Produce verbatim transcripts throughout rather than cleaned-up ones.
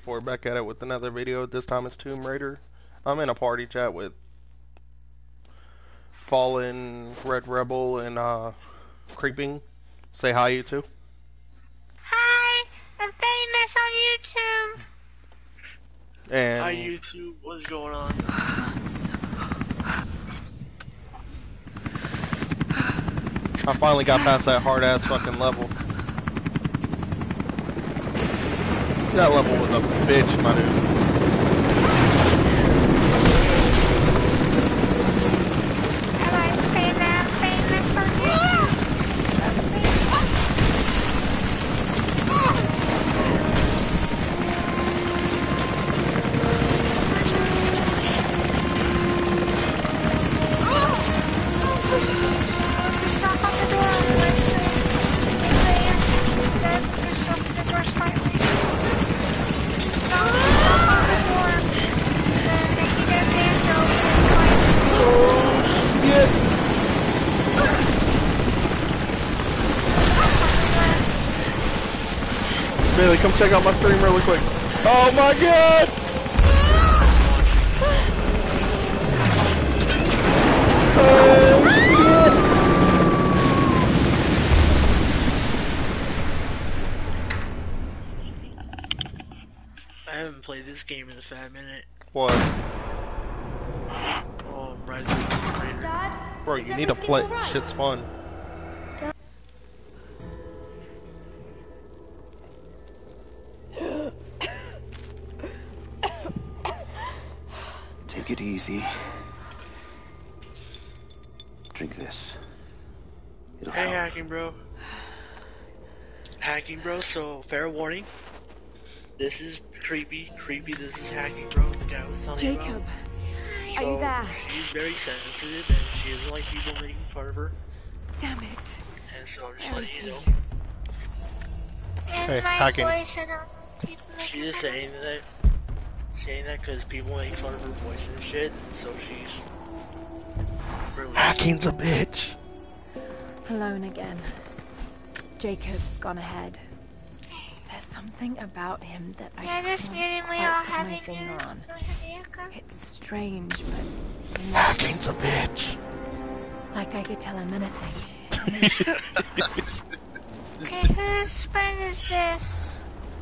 sixty-four back at it with another video. This time it's Tomb Raider. I'm in a party chat with Fallen, Red Rebel, and uh, Creeping. Say hi, you two. Hi, I'm famous on YouTube. And hi, YouTube. What's going on? I finally got past that hard ass fucking level. That level was a bitch, my dude. I like to say that I'm famous on YouTube. Just knock on the door and wait till the entrance does just open the door slightly. No, just knock on the door and then make either hands or open it slightly. Oh shit! Bailey, come check out my stream really quick. Oh my god! Oh shit! I haven't played this game in a fat minute. What? Oh, Rise of the Tomb Raider. Dad? Bro, you need to play. Right? Shit's fun. Take it easy. Drink this. It'll Hey, help. hacking bro. Hacking bro, so fair warning. This is creepy, creepy, this is hacking bro, the guy was telling Jacob, me about. are you So, there? She's very sensitive and she doesn't like people making fun of her. Damn it. And so I'm just Where is letting you know. he? And Hey, my hacking. voice, I don't like people She's making just fun saying that, saying that because people make fun of her voice and shit, so she's really Hacking's a bitch. Alone again. Jacob's gone ahead. There's something about him that I Yeah, just can't muting me quite all put my having finger yours. on. Go ahead, Yaka. It's strange, but Hacking's a bitch. like I could tell him anything. Okay, whose friend is this?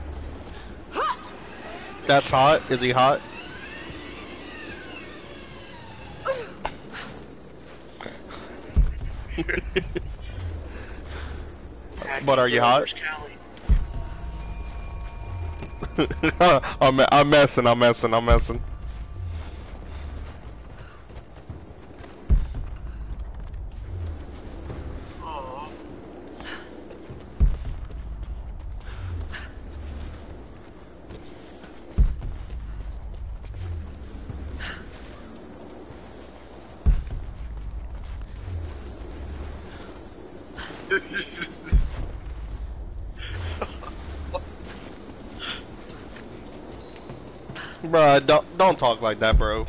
That's hot. Is he hot? But are you hot? I'm, I'm messing, I'm messing, I'm messing. Aww. Bruh, don't, don't talk like that, bro.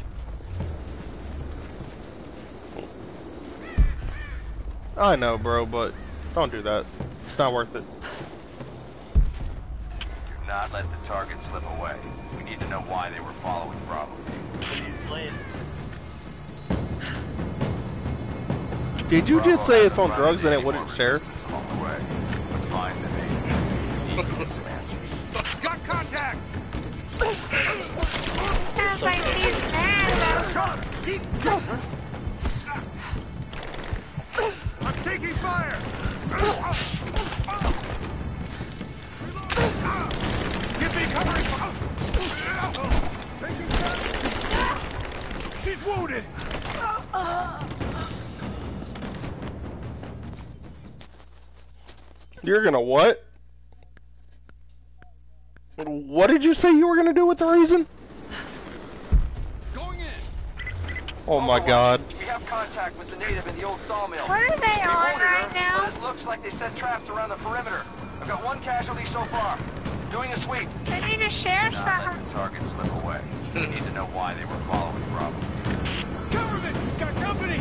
I know, bro, but don't do that. It's not worth it. Do not let the target slip away. We need to know why they were following Bravo. Playing. Did you Bravo just say has it's on a drugs and it any wouldn't more share? resistance along the way. Let's find them. We need to get some answers. Got contact! Sounds like he's mad about something. I'm taking fire! Give me covering fire! Taking fire! She's wounded! You're gonna what? What did you say you were gonna do with the reason? Going in! Oh my god. We have contact with the native in the old sawmill. What are they We on wounded her, right now? but it looks like they set traps around the perimeter. I've got one casualty so far. Doing a sweep. They need to share Not let something. the target slip away. We need to know why they were following Bravo. Government! We've got company!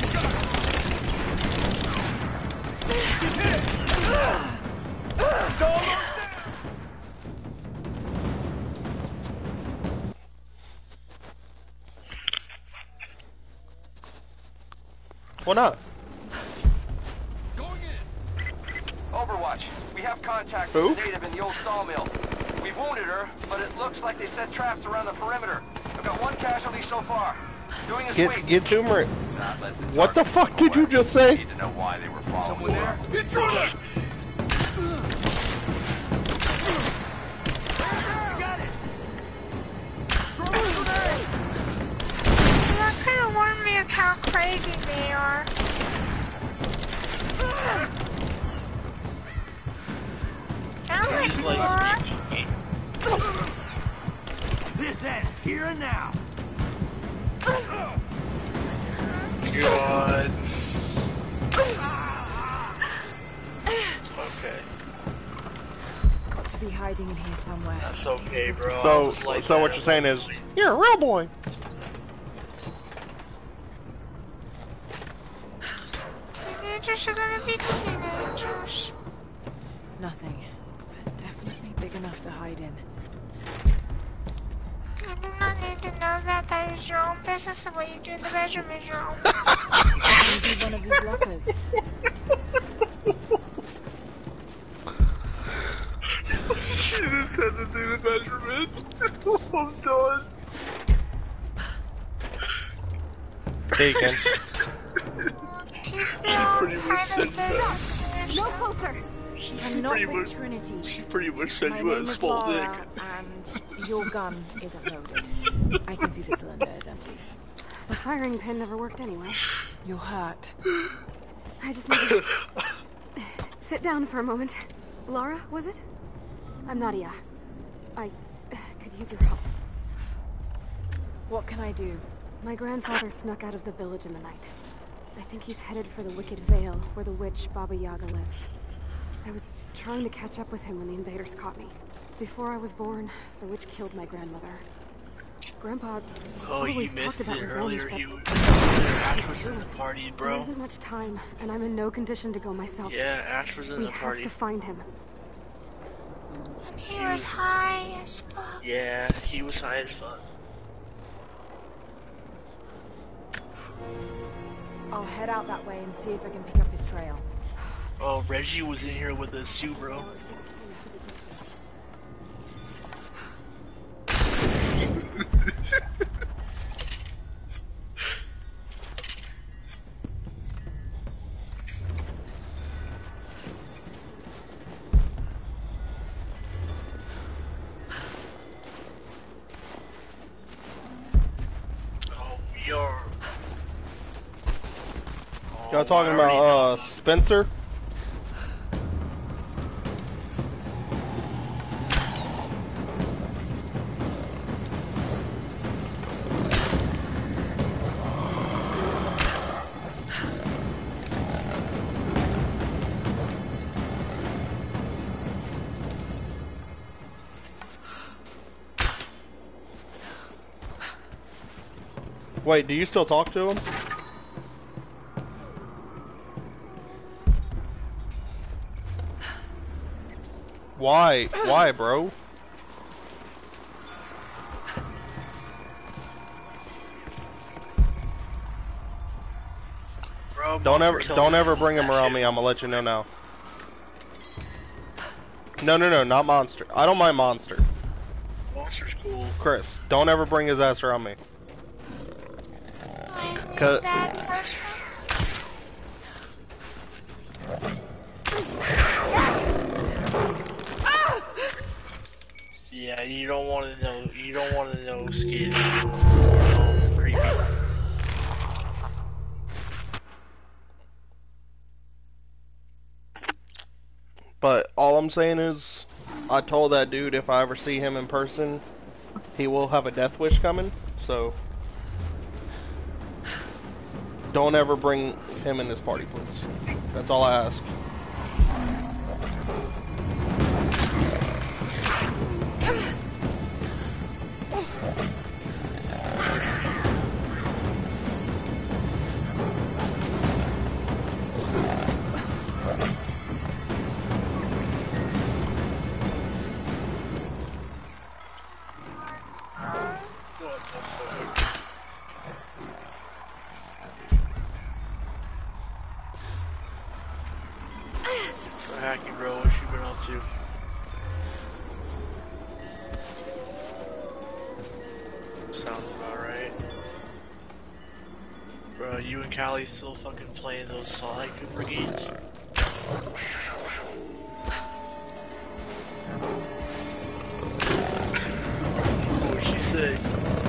She's hit! Dog! Why not? Going in. Overwatch, we have contact Who? with the native in the old sawmill. We've wounded her, but it looks like they set traps around the perimeter. I've got one casualty so far. Doing a Get sweep. get to him. Right. Not let the What the target fuck slip did you away. just say? Need to know why they were following Someone her. there? Intruder! Got it! Throw a grenade! That kind of warned me of how crazy they are. Sounds like He's you like, are. This ends here and now. God. Okay, Got to be hiding in here somewhere. that's okay, bro. I So was like so that what you're saying at is one point. you're a real boy. Teenagers are gonna be teenagers. Nothing, but definitely big enough to hide in. I do not need to know that. That is your own business, and what you do in the bedroom is your own. Maybe one of these lockers. She just had to do the measurements. I'm done. Taken. Keep your own pretty much private said that. business to No yourself. closer! She I'm not pretty with much, Trinity. she pretty much said My you name had a is small dick. Laura, and your gun isn't loaded. I can see the cylinder is empty. The firing pin never worked anyway. You're hurt. I just need to sit down for a moment. Laura, was it? I'm Nadia. I uh, could use your help. What can I do? My grandfather snuck out of the village in the night. I think he's headed for the Wicked Vale, where the witch Baba Yaga lives. I was trying to catch up with him when the invaders caught me. Before I was born, the witch killed my grandmother. Grandpa Oh, you always talked missed about it revenge, earlier. but He was, Ash was in the party, there bro. isn't much time, and I'm in no condition to go myself. Yeah, Ash was in We the have party. to find him. He was high as fuck. Yeah, he was high as fuck. I'll head out that way and see if I can pick up his trail. Oh, Reggie was in here with us too, bro. Oh, we are. Y'all talking I about already know. uh Spencer? Wait, do you still talk to him? Why? Why, bro? Bro, Don't ever, Monster don't tells ever me bring him that around shit. me. I'm gonna let you know now. No, no, no, not Monster. I don't mind Monster. Monster's cool. Chris, don't ever bring his ass around me. Why is he a Cut. bad person? Yeah, you don't want to know. You don't want to know, Skid. Oh, creepy. But all I'm saying is, I told that dude if I ever see him in person, he will have a death wish coming. So don't ever bring him in this party, please. That's all I ask. to. Sounds about right. Bro, you and Callie still fucking playing those Sonic Cooper games? What'd she say?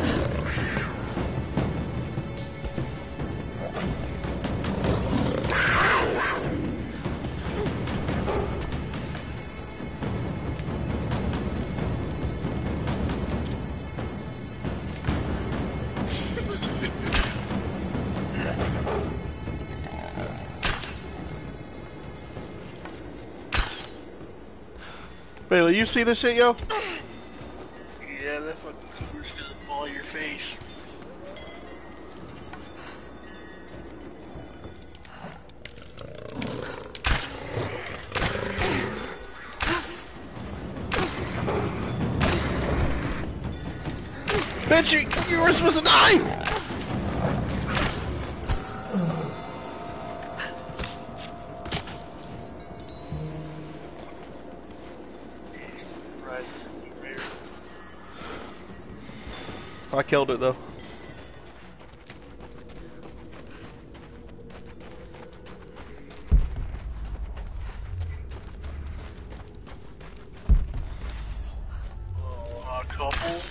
Bailey, you see this shit, yo? Yeah, that fucking Cooper's gonna fall in your face. Bitch, you, you were supposed to die! I killed it though. Oh, a couple.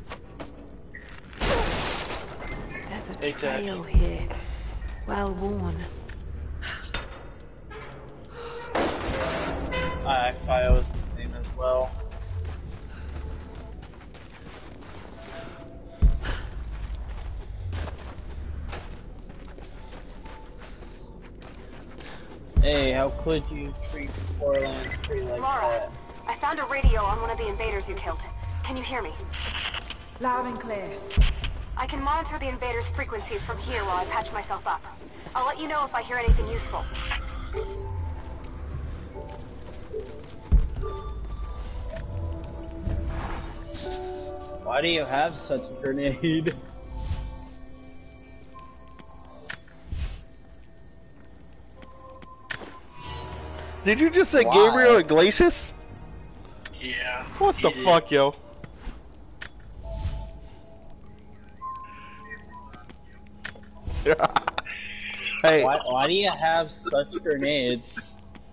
There's a Take that. trail here. Well worn. I thought it was the same as well. Hey, how could you treat Portland free like Laura, that? I found a radio on one of the invaders you killed. Can you hear me? Loud and clear. I can monitor the invaders' frequencies from here while I patch myself up. I'll let you know if I hear anything useful. Why do you have such a grenade? Did you just say Why? Gabriel Iglesias? Yeah. What the he fuck, yo? Hey, Why, why do you have such grenades?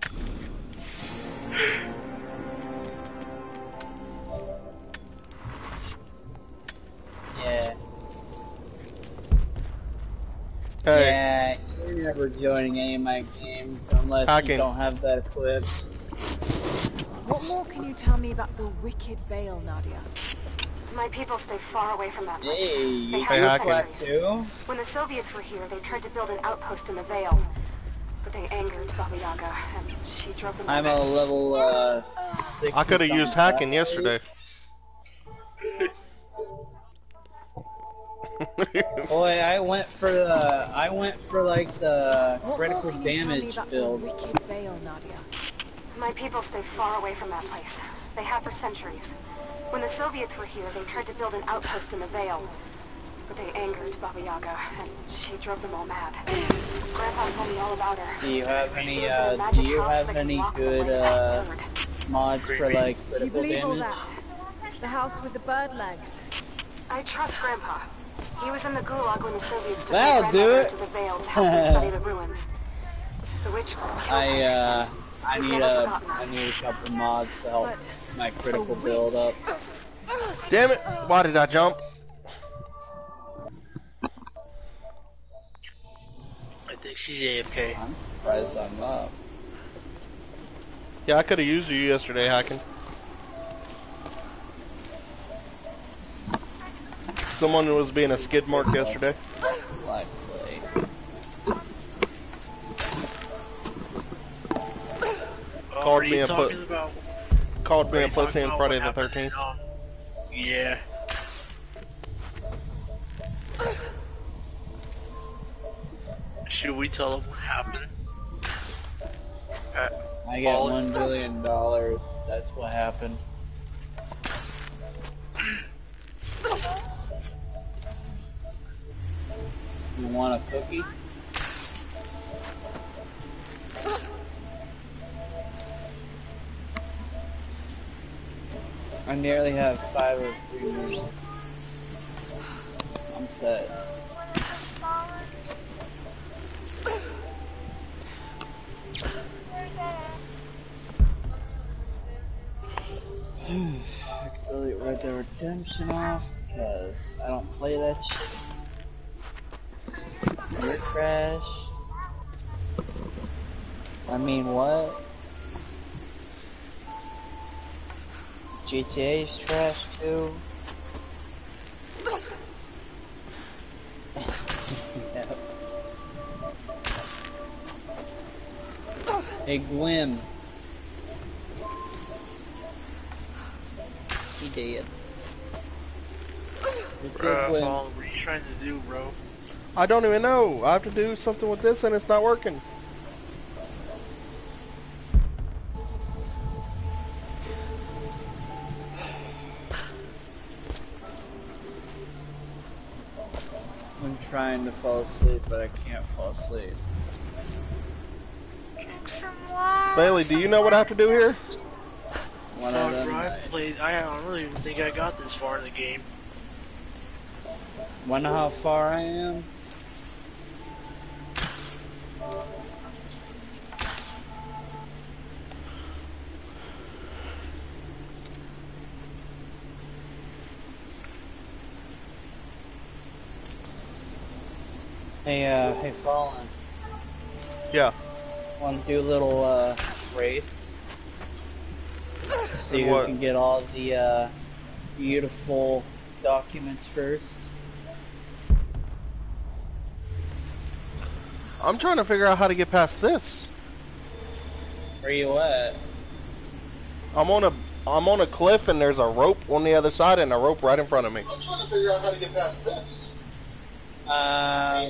Yeah. hey, Yeah, you're never joining any of my games unless I you can- don't have that equipped. What more can you tell me about the Wicked Veil, Nadia? My people stay far away from that place. Hey, They you have Hey, no Hacken. that sentries. too? When the Soviets were here, they tried to build an outpost in the Vale. But they angered Baba Yaga, and she drove them I'm a away. level uh six. I could have or used something hacking like that. yesterday. Boy, I went for the I went for like the What more critical can you tell me damage about build. the Wicked Veil, Nadia? My people stay far away from that place. They have for centuries. When the Soviets were here, they tried to build an outpost in the Vale. But they angered Baba Yaga, and she drove them all mad. Grandpa told me all about her. Do you have She any lives in a uh do magic you house have that can any lock the good place uh afterward. mods for like Do you critical believe all damage? that? The house with the bird legs? I trust Grandpa. He was in the Gulag when the Soviets took That'll my do grandmother it. to the Vale to help them study the ruins. The witch killed I her. uh I She's need never a forgotten I us. need a couple mods to help But my critical build up. Damn it! Why did I jump? I think she's A F K. I'm surprised I'm up. Yeah, I could have used you yesterday, hacking. Someone was being a skid mark yesterday. Live play. Oh, Called what are me you a talking put- about? Called me Are a you pussy talking on about Friday what the happened thirteenth. in, um, Yeah. Should we tell them what happened? Uh, I get All- one billion dollars. That's what happened. You want a cookie? I nearly have five of three. I'm set. One of the smallest. Where's that at? I can delete Red Dead Redemption off because I don't play that shit. You're trash. I mean, what? G T A's trash too. Yep. Hey, Gwyn. He did. Bruh, Paul, what are you trying to do, bro? I don't even know. I have to do something with this and it's not working. I'm trying to fall asleep, but I can't fall asleep. Drink some water. Bailey, do you know what I have to do here? One Oh, of them bro, I nights. played. I don't really even think I got this far in the game. Wonder how far I am? Hey, uh, hey, Fallen. Yeah. Want to do a little, uh, race? See And who what? can get all the, uh, beautiful documents first. I'm trying to figure out how to get past this. Where you at? I'm on a I'm on a cliff and there's a rope on the other side and a rope right in front of me. I'm trying to figure out how to get past this. Um,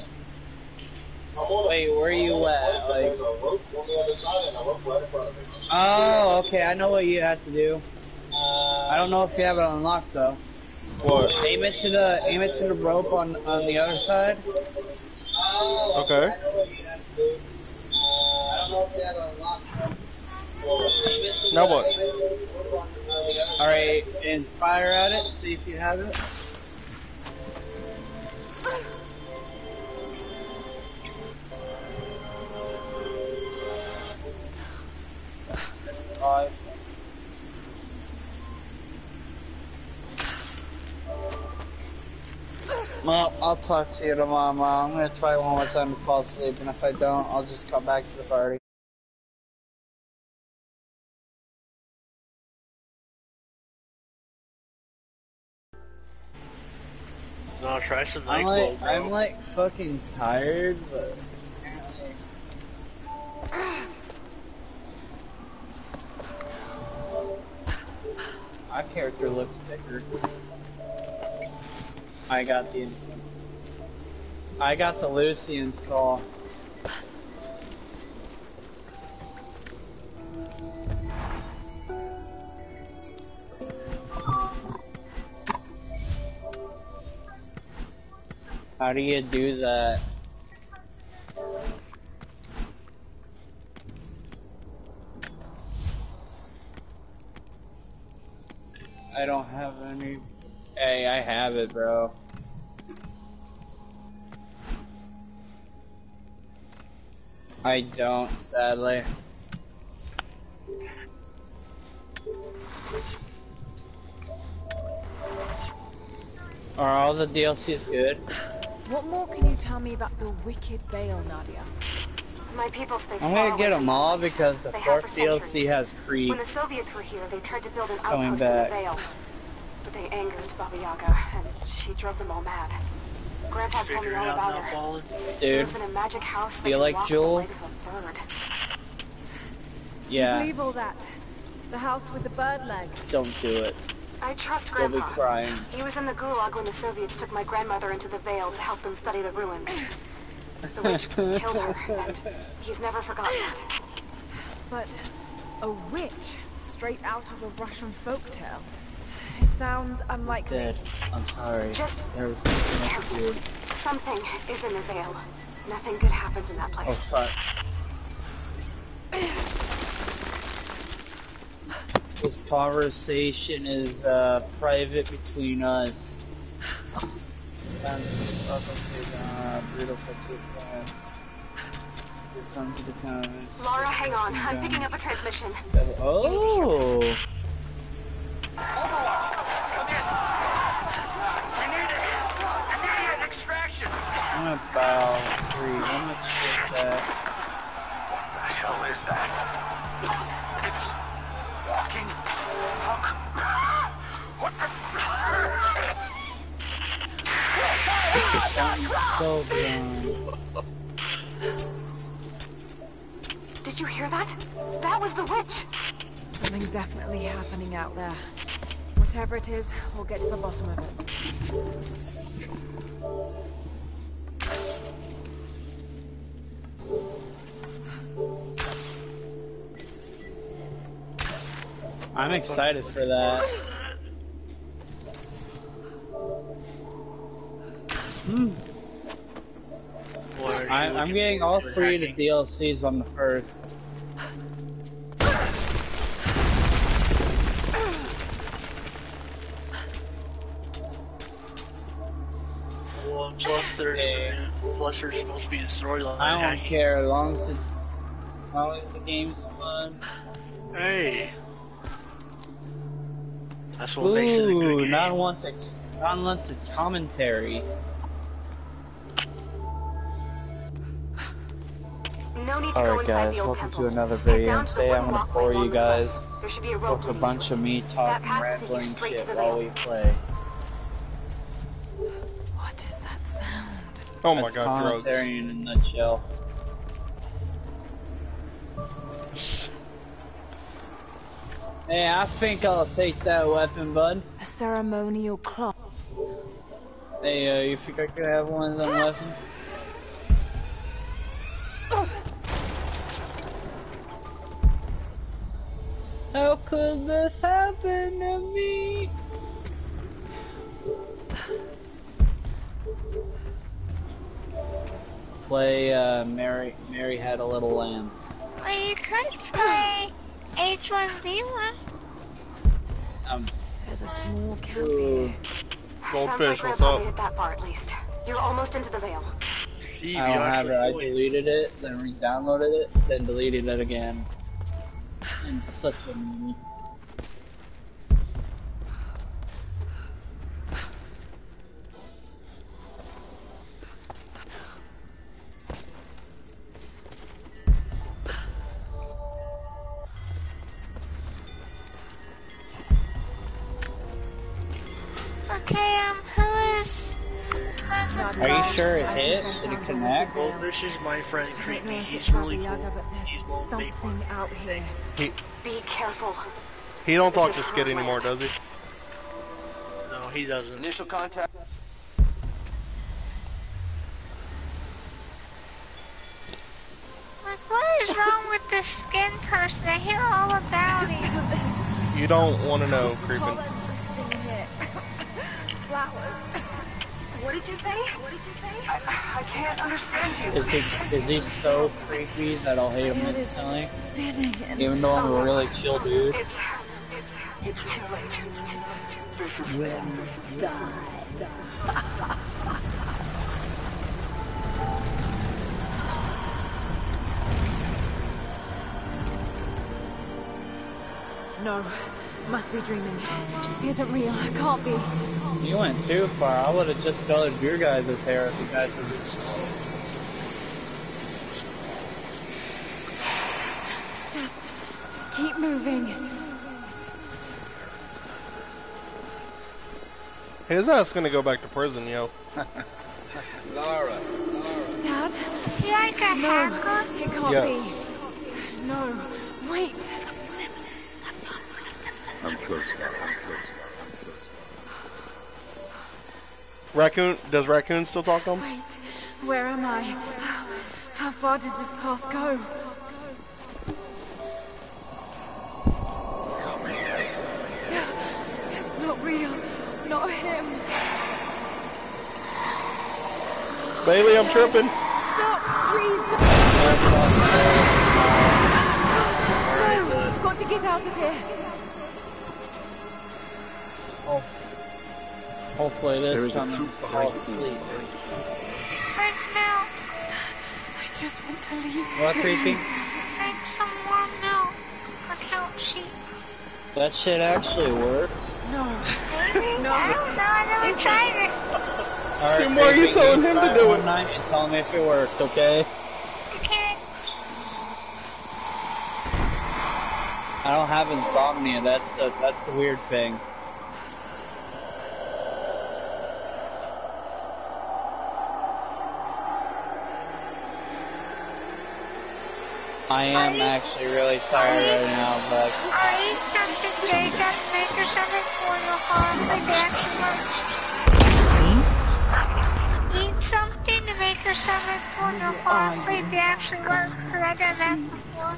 wait, where are you at? Like, There's a rope on the other side and a rope right in front of me. oh, okay, I know what you have to do. I don't know if you have it unlocked though. What? Aim it to the aim it to the rope on on the other side. Okay. I don't know if you have it unlocked. Now what? All right, and fire at it. See if you have it. Five. Well, I'll talk to you tomorrow, Mom. I'm gonna try one more time to fall asleep, and if I don't, I'll just come back to the party. No, try some I'm NyQuil, like, bro. I'm like fucking tired, but my character looks sicker. I got the, I got the Lucian's call. How do you do that? I don't have any. Hey, I have it, bro. I don't, sadly. Are all the D L Cs good? What more can you tell me about the Wicked Veil, Nadia? My people stay I'm far gonna away get from them the all place. because the They have fourth for D L C centuries. has Creed. When the Soviets were here, they tried to build an Coming outpost in back. the Vale. But they angered Baba Yaga, and she drove them all mad. Grandpa told me Figure it all out about now, her. Fallen. She Dude, lives in a magic house that do you can like walk Jewel? with the legs of a bird. Do you Yeah, believe all that? The house with the bird legs? don't do it. I trust You'll be Grandpa. crying. He was in the gulag when the Soviets took my grandmother into the Vale to help them study the ruins. The witch killed her, and he's never forgotten it. But a witch straight out of a Russian folktale. It sounds unlikely. Dead. I'm sorry. Just There was something else to do. something is in the Vale. Nothing good happens in that place. Oh fuck. This conversation is uh, private between us. Um, welcome to uh, brutal participant. Come to the town. Laura, hang on. I'm picking up a transmission. Oh! Overwatch! Come in! We need it! Immediate extraction! I'm about three. Let me check that. What the hell is that? It's walking. How c- What the? So dumb. Did you hear that? That was the witch! Something's definitely happening out there. Whatever it is, we'll get to the bottom of it. I'm excited for that. Hmm. Or I, you I'm can getting all into three of the hacking. D L Cs on the first. Well, plus there's, Yeah. plus there's supposed to be a storyline. I don't hacking. care as long as, it, as long as the game's fun. Hey. That's what makes it a good Ooh, game. non-wanted, non-wanted commentary. No need to go Alright inside guys, the old welcome temple. to another Head video, down and to the today I'm wooden gonna walkway bore along you the side. guys There should be a rope with a leading bunch to of it. me That talking, path will take you rambling straight shit to the while veil. we play. What is that sound? Oh my That's god, drugs. commentary in a nutshell. Hey, I think I'll take that weapon, bud. A ceremonial clock. Hey, uh, you think I could have one of them weapons? How could this happen to me? Play, uh, Mary, Mary Had a Little Lamb. Well, you could play H one Z one. Um, There's a small camp Ooh. here. Goldfish, Sounds like what's Grandpa up? made it that far at least. You're almost into the veil. Steve, I you don't have it. I actually deleted it, then re-downloaded it, then deleted it again. I'm such a meanie. Okay, um, who is... Are you sure it hit? Did it connect? Well, this is my friend I don't Creepy. know if He's it's really Baba cool. Yaga, but He there's won't make something out here. He Be careful. he don't talk to Skid anymore, does he? No, he doesn't. Initial contact. Like, what is wrong with this skin person? I hear all about it. You don't want to know, creeping. Pollen drifting here. Flowers. What did you say? What did you say? I, I can't understand you. Is he is he so creepy that I'll hate him It is instantly? spinning and Even though I'm a really chill dude. It's, it's, it's too late. when die. No, must be dreaming. Isn't real. Can't be. You went too far. I would have just colored your guys' hair if you guys were Just keep moving. His ass gonna go back to prison, yo. Lara, Lara. Dad? Is he like a No, hacker? it can't Yes. be. No, wait. I'm close now. I'm close now. Raccoon, does Raccoon still talk to him? Wait, where am I? How, how far does this path go? Come here. It's not real. Not him. Bailey, I'm tripping. Stop, please don't. No, got to get out of here. Oh, hopefully There this is a time truth I'll behind fall all asleep. Drink milk. I just want to leave. What, please. Creepy? Drink some warm milk. Or count sheep. That shit actually works. No. Maybe? No. I don't know. I never tried it. Alright, Then why are you Creepy, telling him to try do one it? night and tell me if it works, okay? Okay. I don't have insomnia. That's the that's the weird thing. I am actually really tired right now, but Or eat something, Jacob. Make your stomach full. You'll fall asleep. It actually works. Eat something to make your stomach full. You'll fall asleep. It actually works. Cause I've done that before.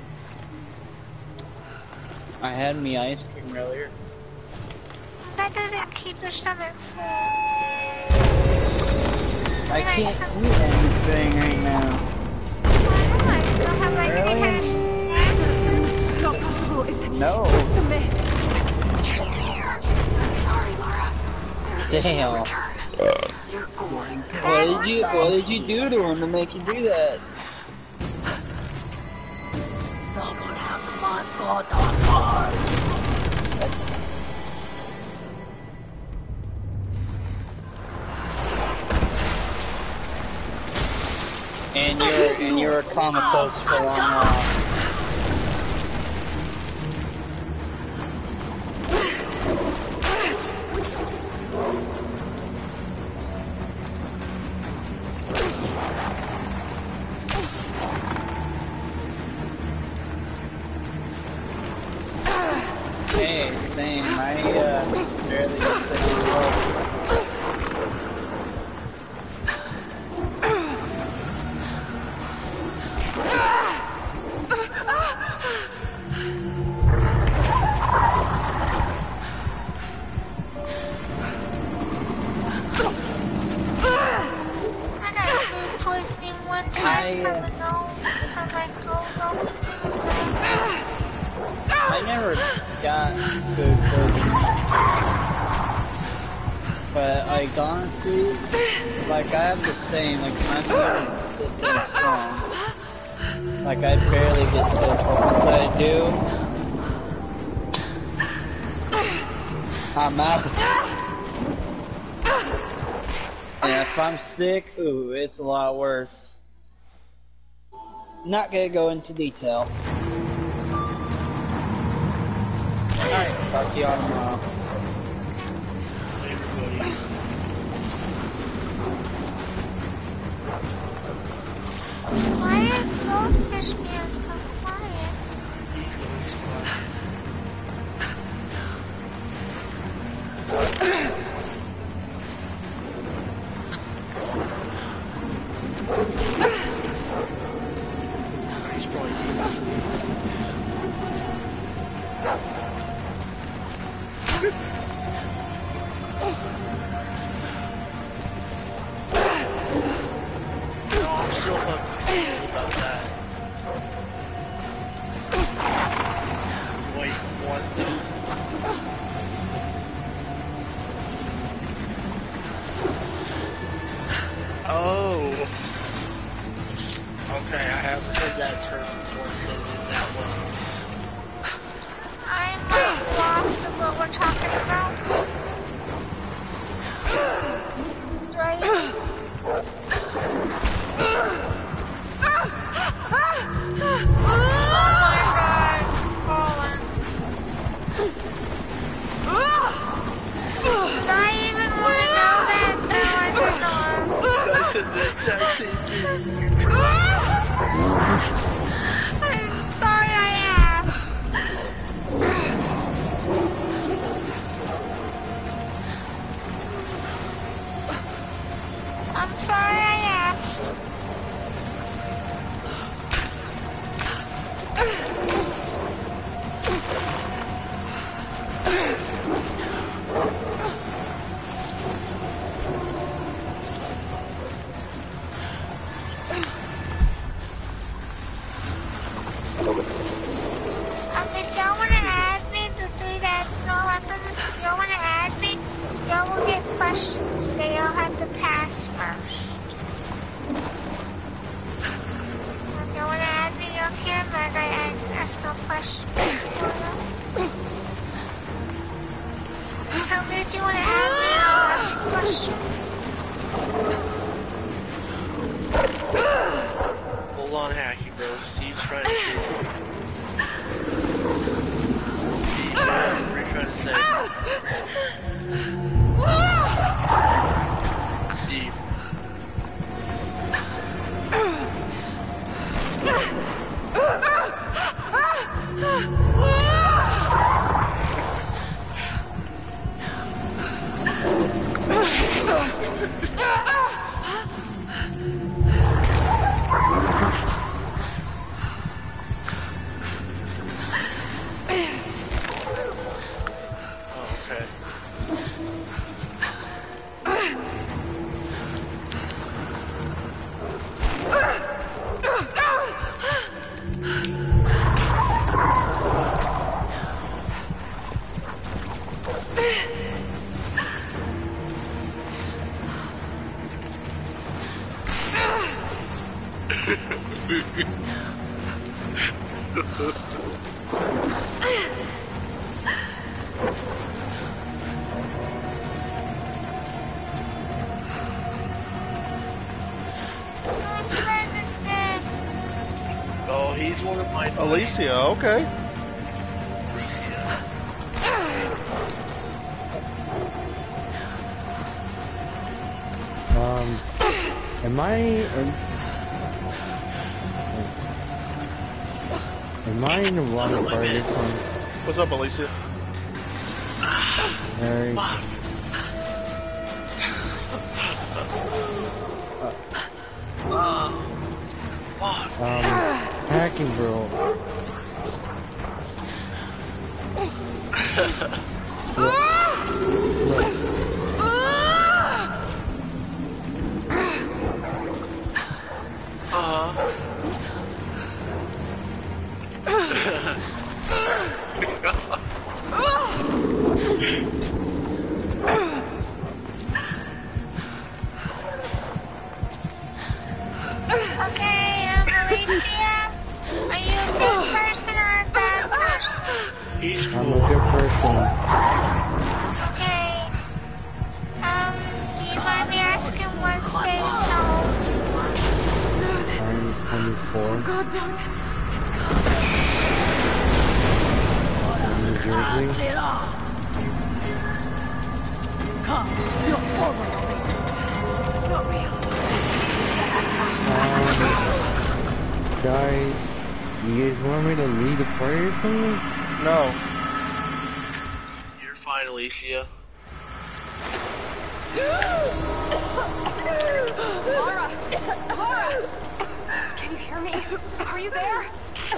I had me ice cream earlier. That doesn't keep your stomach full. I Can I can't some- eat anything right now. Why not? You don't have like any Really? kind of snack? Not possible. It's No. just a myth. Damn. What did you What did you do to him to make you do that? And you're and you're comatose for long while. Hey, same. I uh, barely get sick as well. I got food poisoning one time I, from uh, a gnome. From my cold I never got food poisoning. But like honestly, like I have the same, like my immune system is strong. Like I barely get sick, but once I do, I'm out. And if I'm sick, ooh, it's a lot worse. Not gonna go into detail. Alright, talk to y'all tomorrow. Everybody. Why is Goldfish being so quiet? He's always quiet. He's probably deep asleep. No, I'm still fucking thinking about that. Wait, what the? Oh. Okay, I haven't heard that term before said it that way. I'm like lost of what we're talking about. Right? Oh my god, it's falling. Did I even want to know that? No, I did not. I said the exact same thing. I'm sorry I Hold on, Hacky, bro. Steve's trying to say something. Steve, man, what are you trying to say? Steve. Whose friend is this? Oh, he's one of my Alicia, okay. Um, am I, am, am I in the wrong part of this one? What's up, Alicia? Alright. Um, hacking bro. Look, look. Okay, um, Alicia, are you a good person or a bad person? He's I'm a good person. Okay. Um, do you mind me asking what state of home? I'm twenty-four. God, don't. I'm New Jersey. Come, you're forward, please. Not real. Um, guys, you guys want me to lead a prayer or something? No. You're fine, Alicia. Lara! Lara! Can you hear me? Are you there?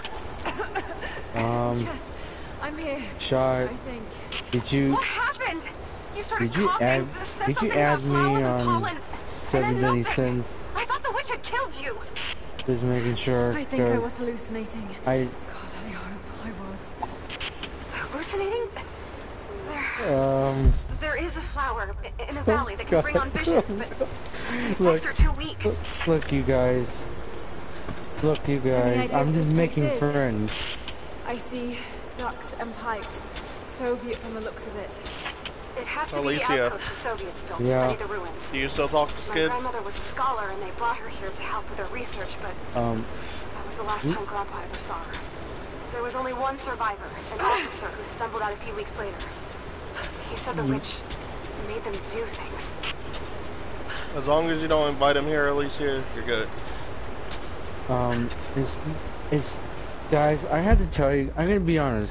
Um, Yes, I'm here. Shot, I think. did you, What happened? You started did you coughing, add, said did you something add about me flowers and on pollen, seven and then Deadly nothing. Sins? I thought the witch had killed you. Just making sure, I think I because was hallucinating. I, God, I hope I was. Hallucinating? There, um, there is a flower i- in a oh valley that can God, bring on visions, but look, eggs are too weak. look you guys, look you guys, idea I'm what just this making place is? friends. I see ducks and pipes. Soviet from the looks of it. It has to be the Alicia. outpost the Soviets built Yeah. to study the ruins. Do you still talk to My Skid? grandmother was a scholar, and they brought her here to help with her research, but Um, that was the last time Grandpa ever saw her. There was only one survivor, an officer who stumbled out a few weeks later. He said the witch made them do things. As long as you don't invite him here, Alicia, you're good. um, it's, it's, guys, I had to tell you, I'm gonna be honest.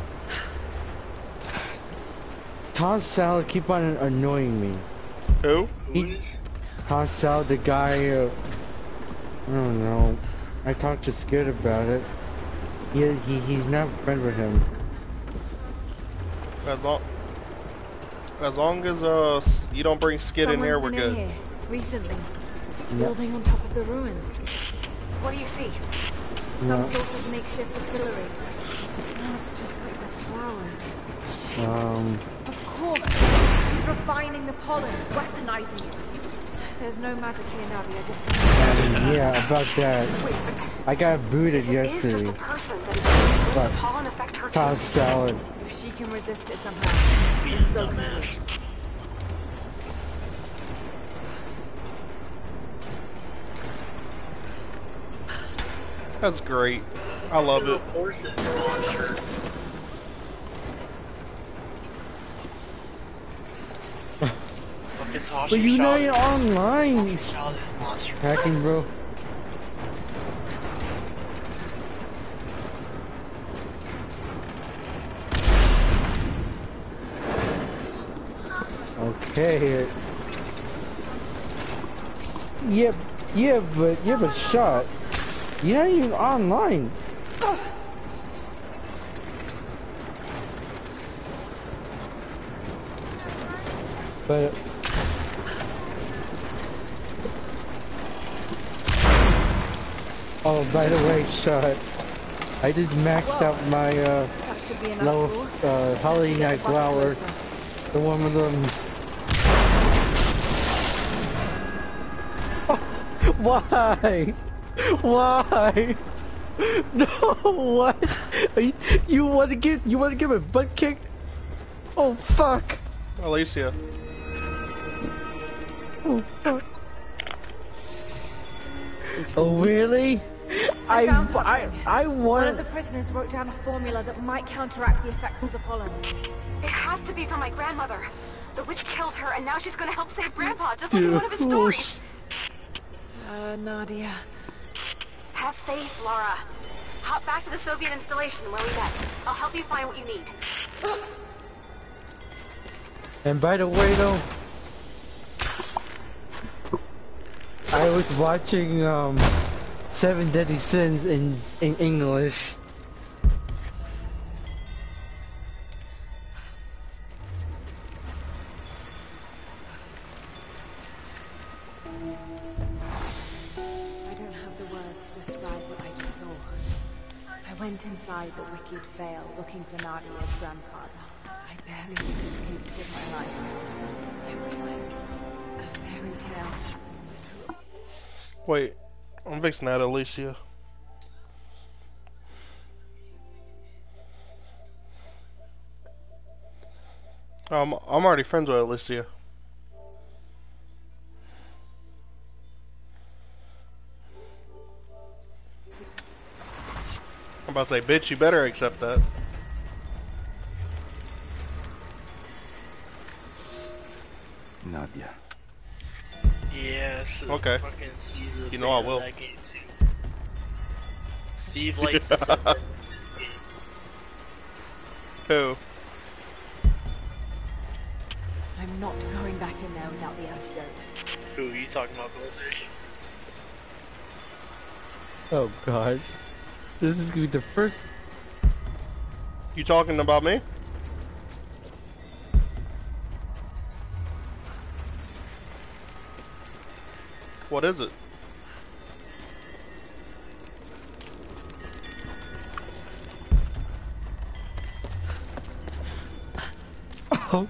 Todd Salad keep on annoying me. Who? Who is? Todd Salad, the guy, uh, I don't know. I talked to Skid about it. He, he he's not a friend with him. As long, as long as uh s- you don't bring Skid in Someone's here, we're been good. in here recently, No, building on top of the ruins. What do you see? Some no, sort of makeshift distillery. It smells just like the flowers. Shit. um, Of course. She's refining the pollen, weaponizing it. There's no magic here, Navi. I just um, yeah, about that. I got booted It is just yesterday. a person that is But the pollen affect her Todd too. Salad. if she can resist it somehow, then so can we. Dumbass. That's great. I love it. Of course it's a monster. Fucking toss But your you know shot you're at- online. shot at the monster. Hacking, bro. Okay. Yeah, yeah, but you have a shot. You're not even online. But oh, by the way, shot. I just maxed out my uh, That should be enough low force. uh, Holly Night Flower. The one with them. Why? Why? No, what? Are you, you want to give you want to give a butt kick? Oh fuck! Alicia. Oh fuck! Oh really? I I found I something. I One of want. the prisoners wrote down a formula that might counteract the effects of the pollen. It has to be from my grandmother. The witch killed her, and now she's gonna help save Grandpa, just like in one of his Dude, stories. Uh, Nadia. Have faith, Laura. Hop back to the Soviet installation where we met. I'll help you find what you need. And by the way, though, I was watching um, Seven Deadly Sins in in English. I don't have the words to describe what I just saw. I went inside the wicked Vale looking for Nadia's grandfather. I barely escaped with my life. It was like a fairy tale. Wait, I'm fixing that, Alicia. Um, I'm already friends with Alicia. I'm about to say, bitch, you better accept that. Nadia. Yeah, so Okay. fucking Steve's a You know I fan of will. that game too. Steve likes the Seven Deadly Sins game. Who? I'm not going back in there without the antidote. Who are you talking about, Goldfish? Oh god, this is gonna be the first. You talking about me? What is it? Oh.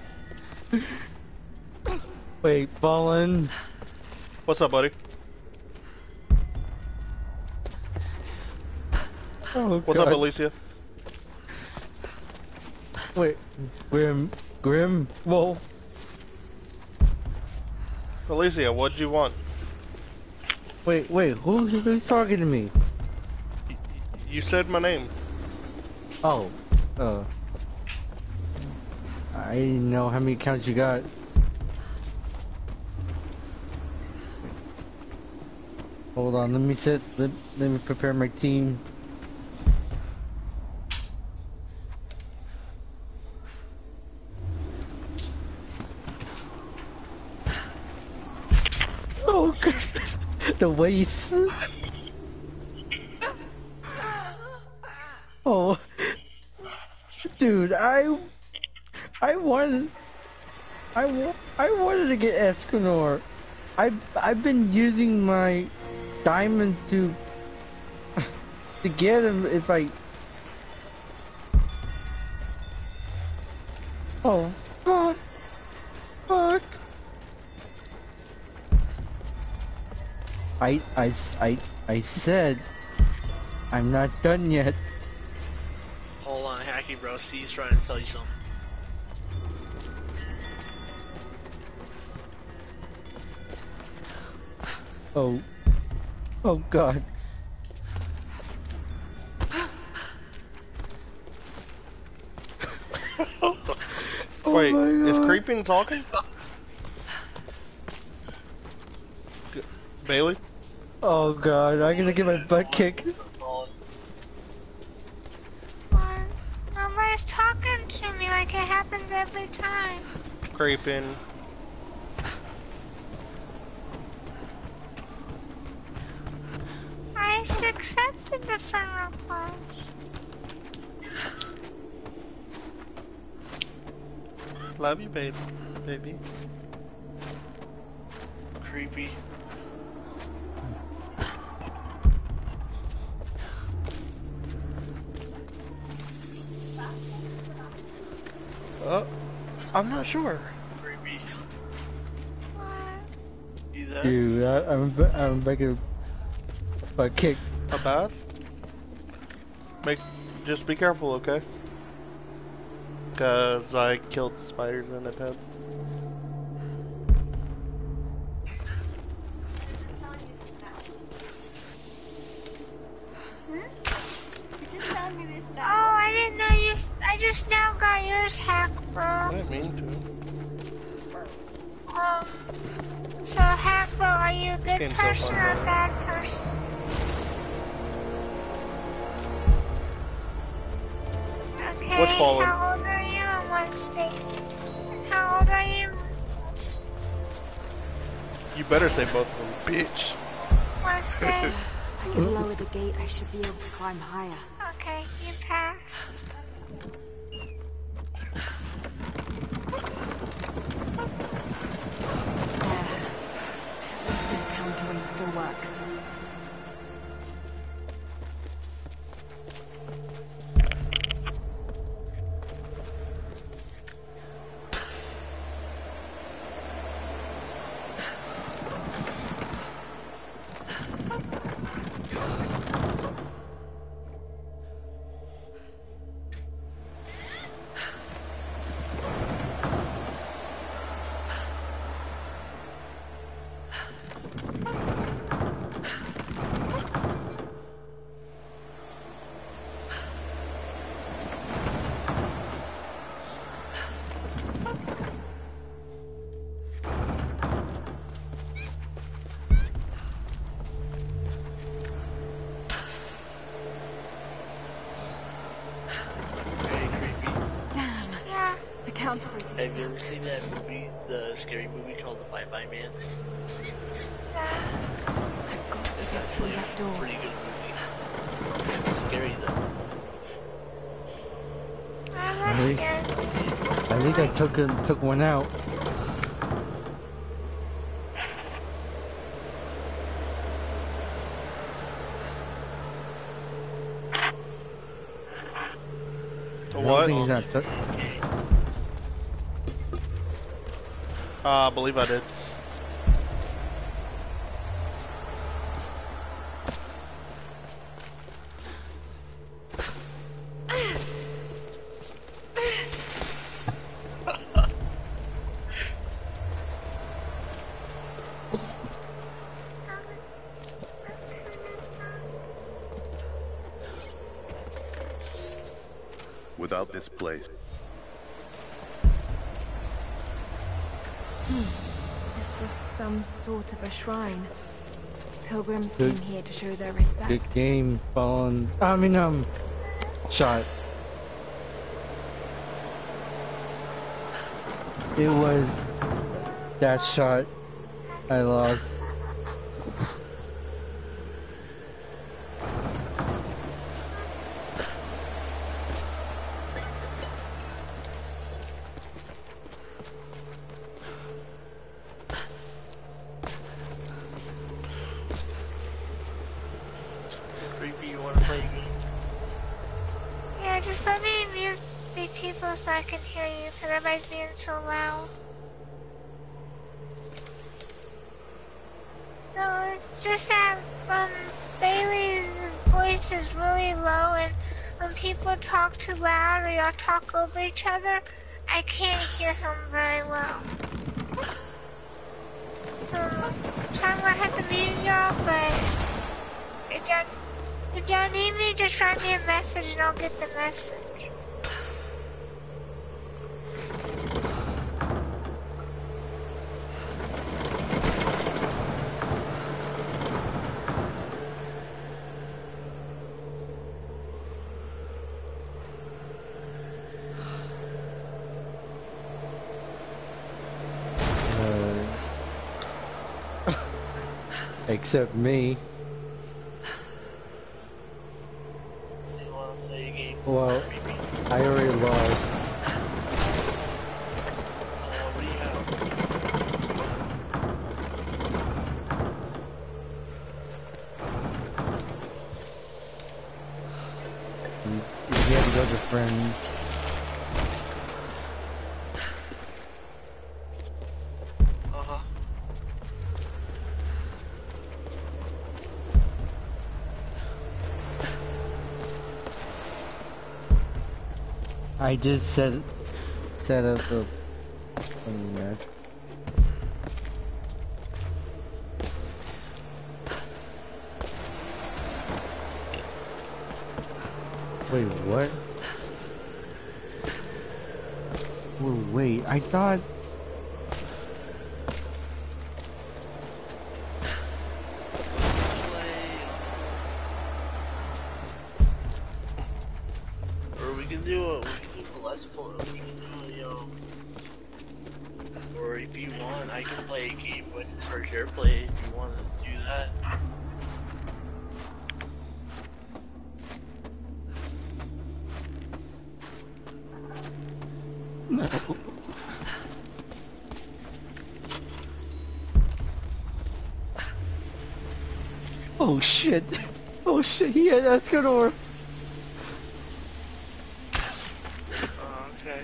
Wait, Fallen. What's up, buddy? Oh, What's God. up, Alicia? Wait, Grim, Grim Wolf. Alicia, what'd you want? Wait, wait, who, who's talking to me? You said my name. Oh, uh, I didn't know how many accounts you got. Hold on, let me sit, let, let me prepare my team. Oh, God. The waist. Oh, dude, I, I wanted, I, wa I wanted to get Escanor. I, I've been using my diamonds to, to get him if I. Oh, fuck, fuck. I, I, I, I said, I'm not done yet. Hold on, Hacky bro, Steve's trying to tell you something. Oh, oh God. Oh Wait, my is God. Creeping talking? G- Bailey? Oh god, I'm gonna get my butt kicked. Or nobody's talking to me like it happens every time. Creeping. I accepted the friend request. Love you, baby. Baby. Creepy. Uh, I'm not sure. Creepy. What? You there? Dude, I, I'm I'm about to butt kicked. A bath? Make, just be careful, okay? Cause I killed spiders in a tub. Oh, I didn't know you. I just now got yours hacked, bro. I didn't mean to. Um, so hack, bro, are you a good Game's so person fun, or a bro. bad person? Okay, What's fallen? how old are you and what state? How old are you? You better say both of them, bitch. What state? If I could lower the gate, I should be able to climb higher. Okay, you pass. There. At least this counterweight still works. Very creepy. Damn, Yeah. the counterweight is Have you stuck. ever seen that movie, the scary movie called The Bye Bye Man? I've got to get through that door. Pretty good movie. It's scary though. I'm At not least- scared. At least I took a, took one out. The I what? don't think he's not took. Uh, I believe I did. Without this place, This was some sort of a shrine. Pilgrims Good. came here to show their respect. Good game, Fallen. I mean, um, shot. It was that shot I lost. Creepy, you wanna play a game? Yeah, just let me mute the people so I can hear you, because everybody's being so loud. No, it's just that um, Bailey's voice is really low, and when people talk too loud or y'all talk over each other, I can't hear him very well. So, so I'm gonna have to mute y'all, but if y'all if y'all need me, just write me a message and I'll get the message. Except me. Do you want to play a game? Well, I already lost. Uh, what do you have? You, you have to go to friends. Uh-huh. I just set set up the funny match. Wait, what? Wait, wait, I thought. Or we can do it. We can do a let's play. We can do a, yo. Or if you want, I can play a game with for your play if you want to do that. No. Oh shit! Oh shit! He had Escanor. Uh, okay.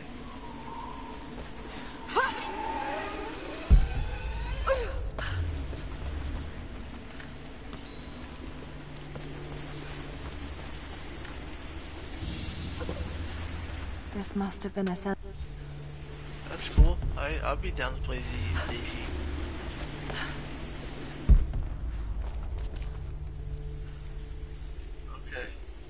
This must have been a sen- That's cool. I I'll be down to play the Daisy. Okay.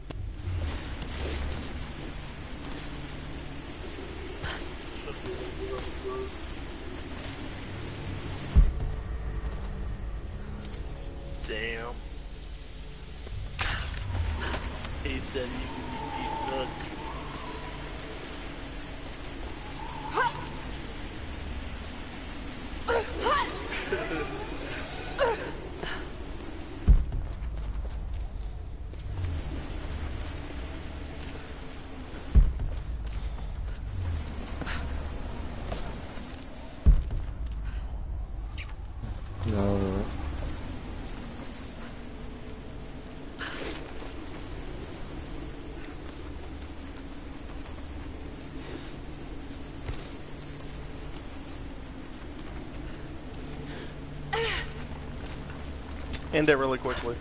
Damn. He said you could be nuts. No. End it really quickly.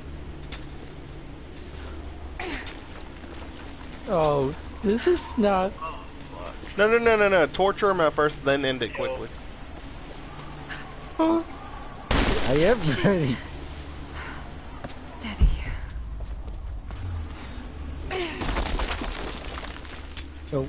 Oh, this is not. No, no, no, no, no. Torture him at first, then end it quickly. Oh. I am ready. Steady. Oh.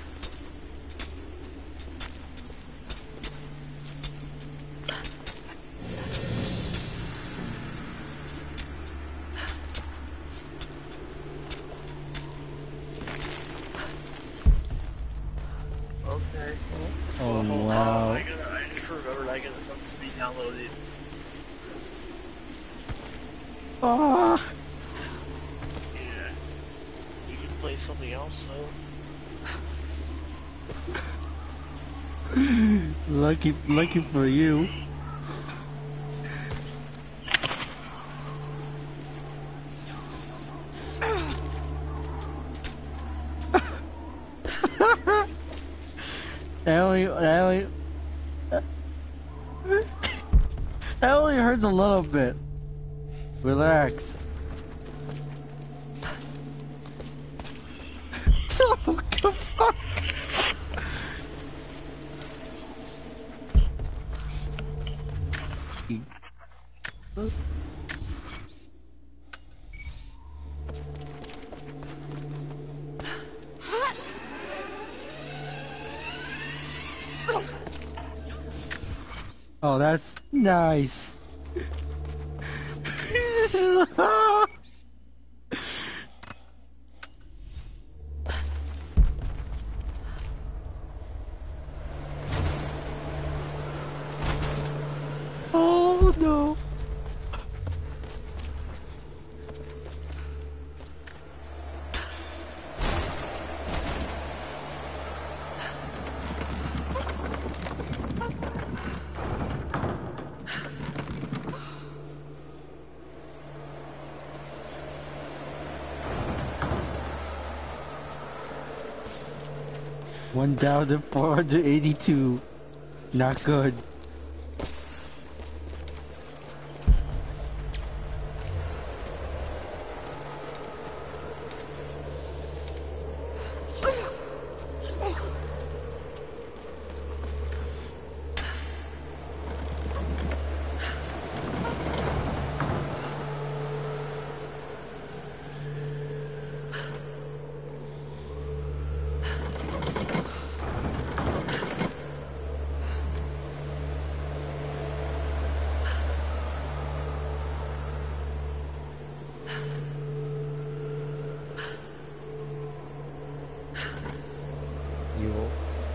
Okay. Oh Well, wow. I, gotta, I just remembered I gotta something to be downloaded. Ah. Yeah. You can play something else though. Lucky, lucky for you. That only, that only, that only hurts a little bit. Relax. So, what the fuck? Oh, that's nice. Oh no. one thousand four hundred eighty-two. Not good. You.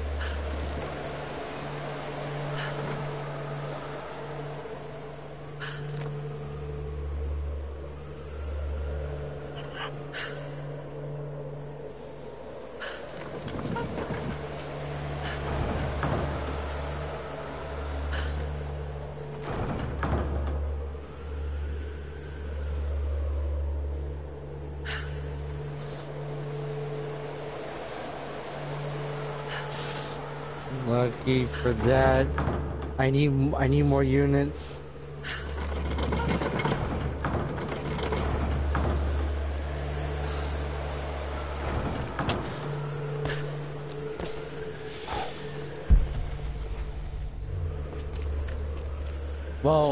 Lucky for that. I need I need more units. Well,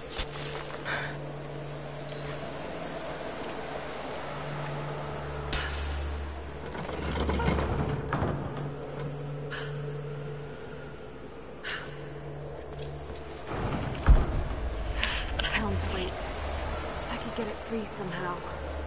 Can't wait. If I could get it free somehow.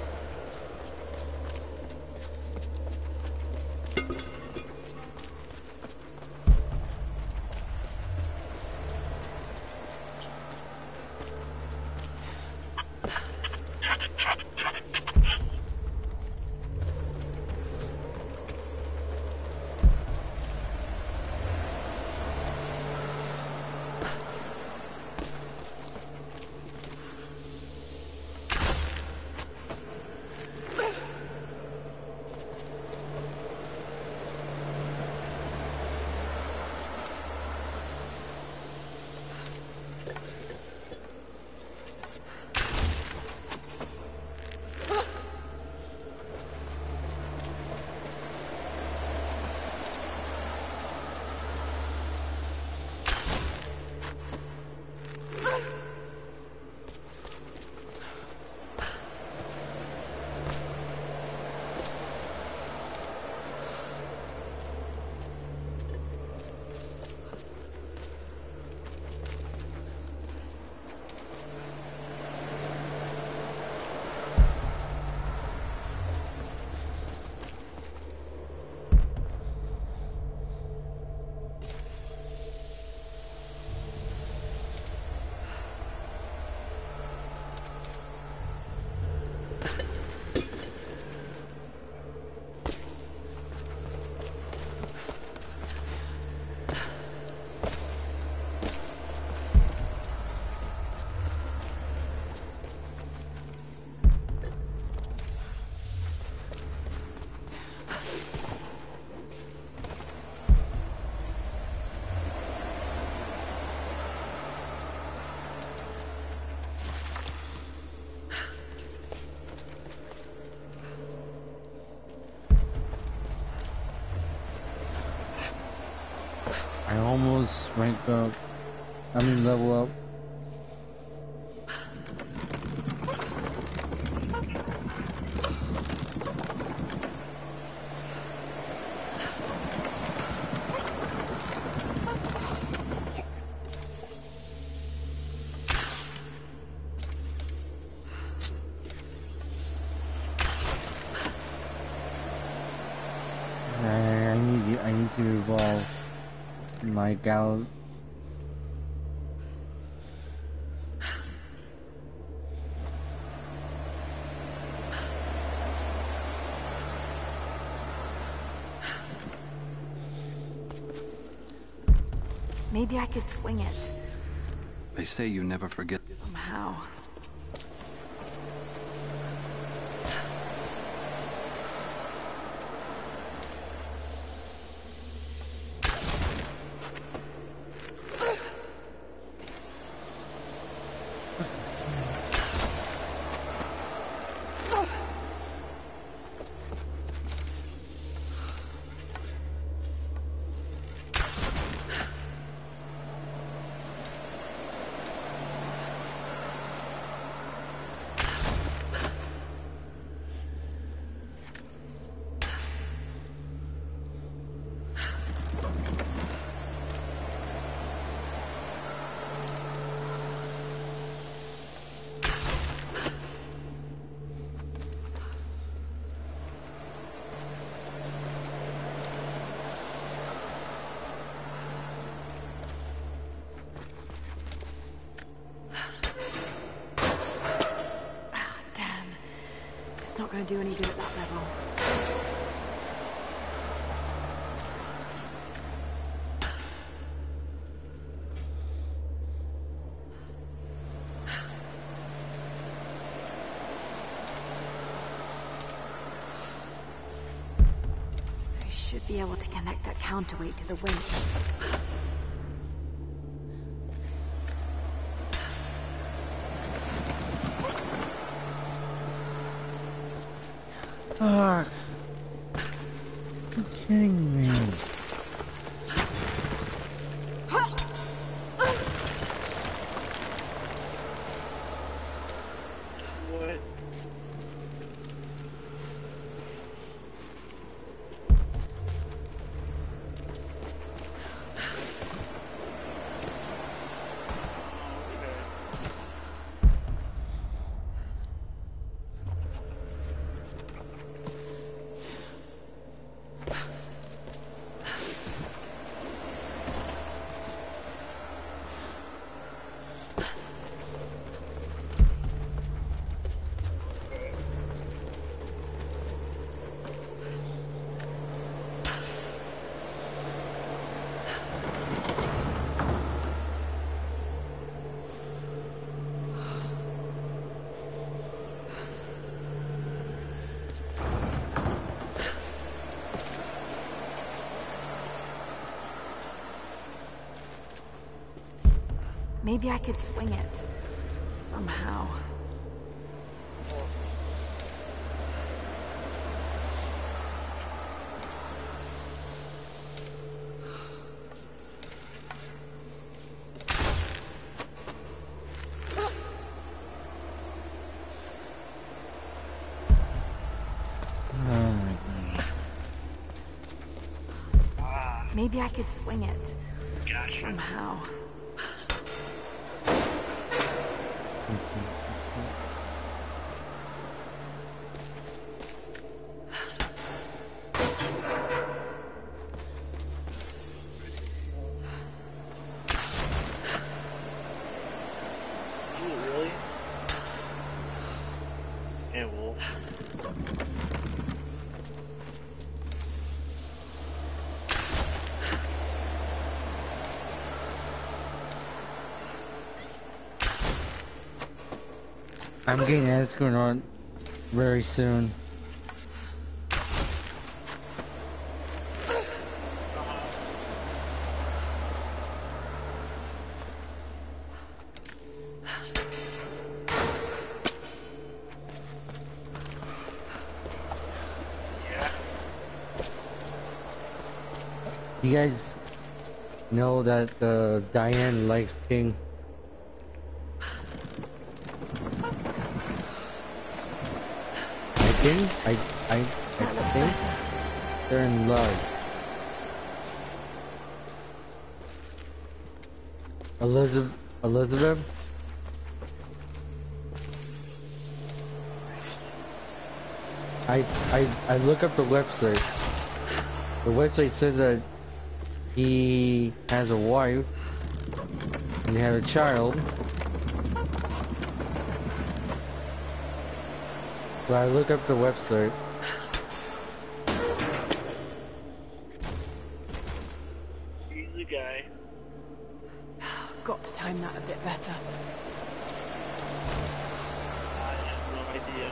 I almost rank up. I mean level up. I, I need I need to evolve my gal. Maybe I could swing it. They say you never forget. Somehow. gonna do any good at that level. I should be able to connect that counterweight to the winch. Ah, you're kidding me. What? Maybe I could swing it. Somehow. Maybe I could swing it. Gotcha. Somehow. Ooh, really? Yeah, well. I'm getting Astronaut very soon. You guys know that uh, Diane likes King. I think I I I think they're in love. Elizabeth Elizabeth. I, I, I look up the website. The website says that he has a wife and they had a child. So I look up the website. He's the guy. Got to time that a bit better. I have no idea.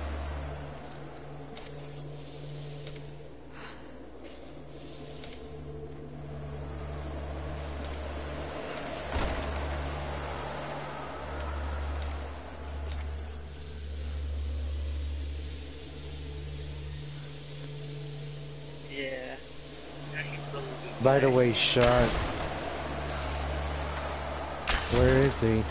Yeah. By the way, Shark. Where is he?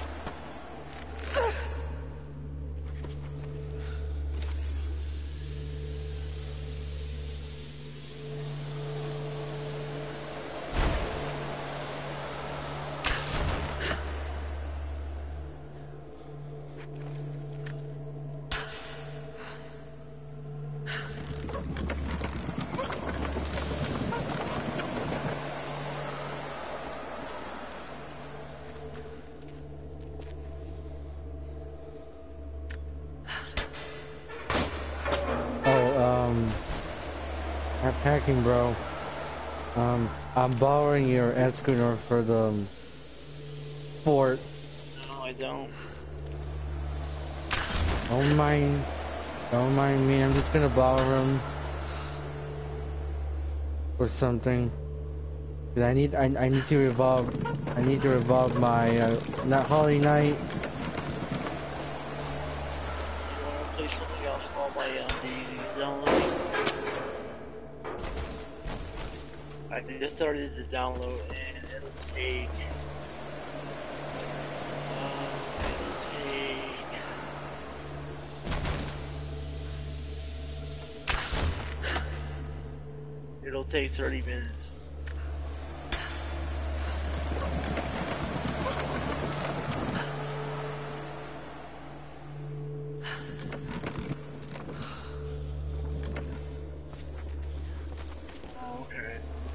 joking, bro. Um, I'm borrowing your Escanor for the um, fort. No, I don't. Don't mind, don't mind me. I'm just gonna borrow him or something. 'Cause I need, I, I need to revolve. I need to revolve my uh, not Holy Knight. You wanna play something else while my uh, D V D's downloading? I just started to download and it'll take. Uh, it'll take. It'll take thirty minutes. Okay.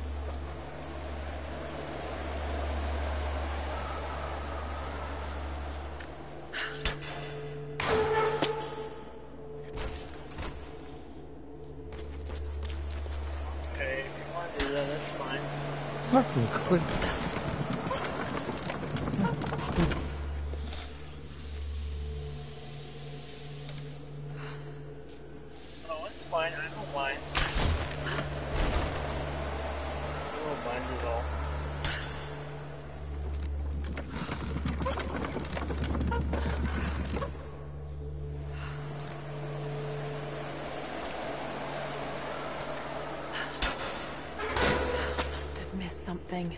Okay, if you want to do that, that's fine. Fucking quick. Oh, it's fine. I don't mind. I don't mind at all. Must have missed something.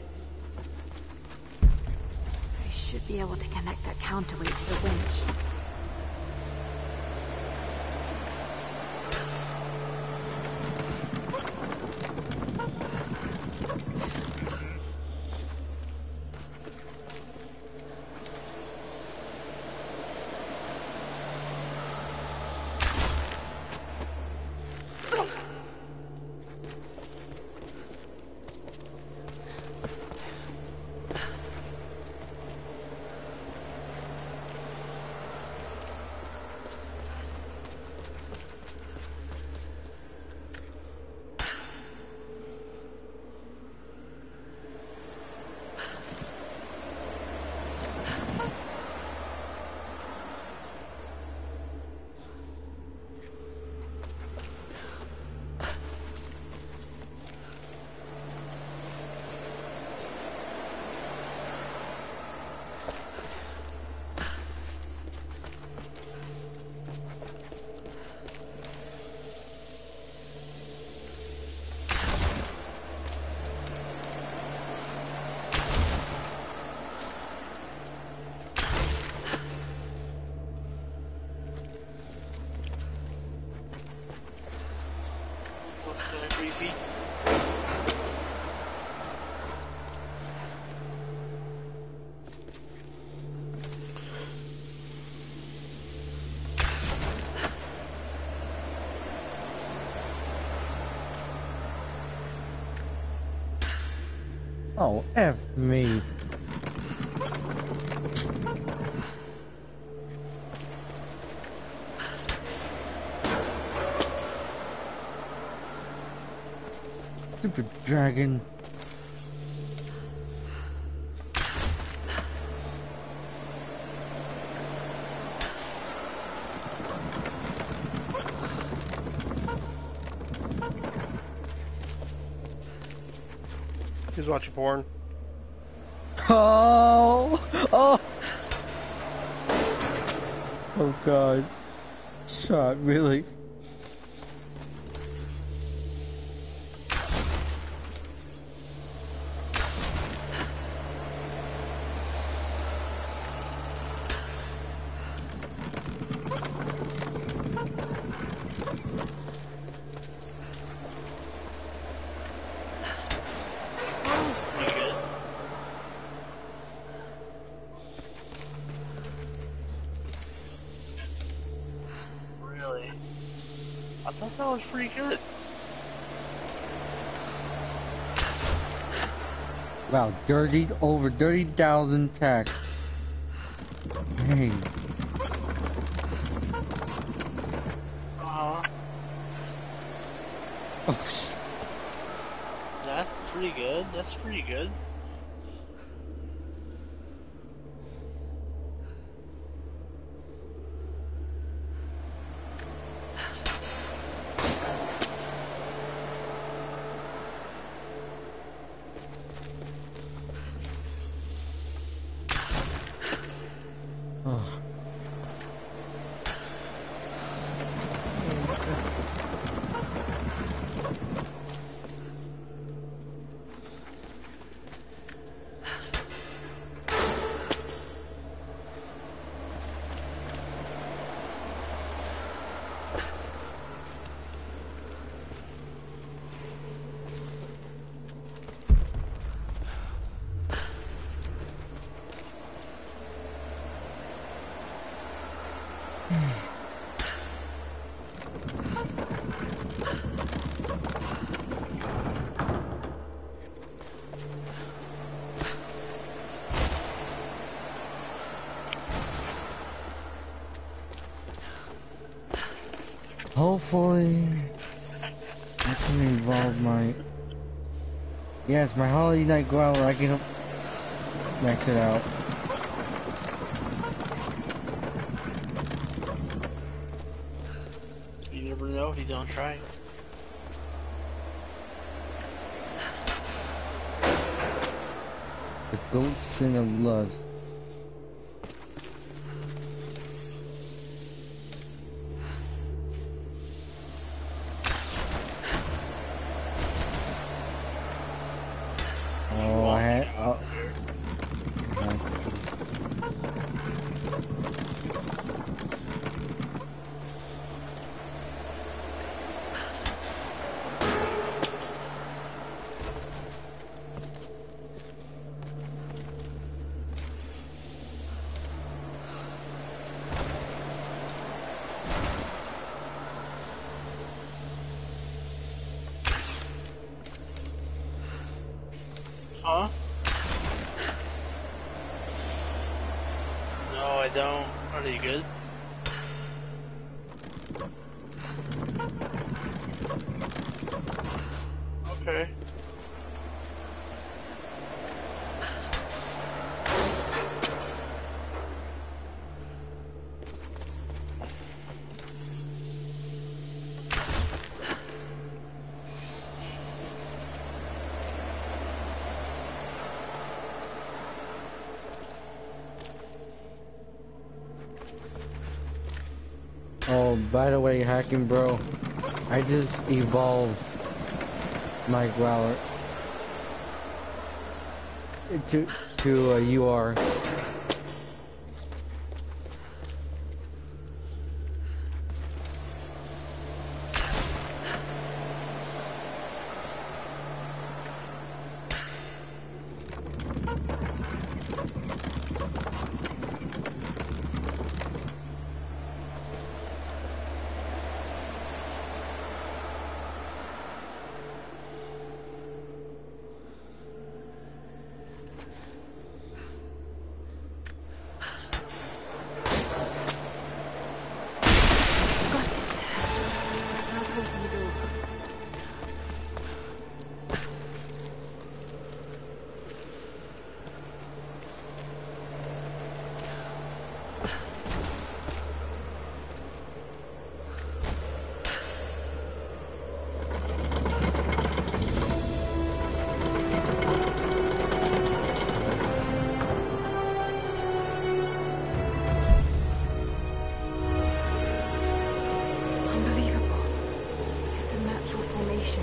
I should be able to connect that counterweight to the winch. What's that, creepy? Oh, F me. Stupid dragon. He's watching porn. Oh! Oh! Oh god. Shot, really? Really? I thought that was pretty good. Wow, dirty over thirty thousand tax. Dang. Uh, Oh, sh pretty good. That's pretty good. Hopefully, I can evolve my... Yes, my Holiday Night Growler, I can max it out. You never know if you don't try. The Goat Sin of Lust. Oh, I had... Oh. Huh? No, I don't. Are you good? Okay. Oh, by the way, Hacking Bro, I just evolved my Growler to to a U R. Unbelievable. It's a natural formation.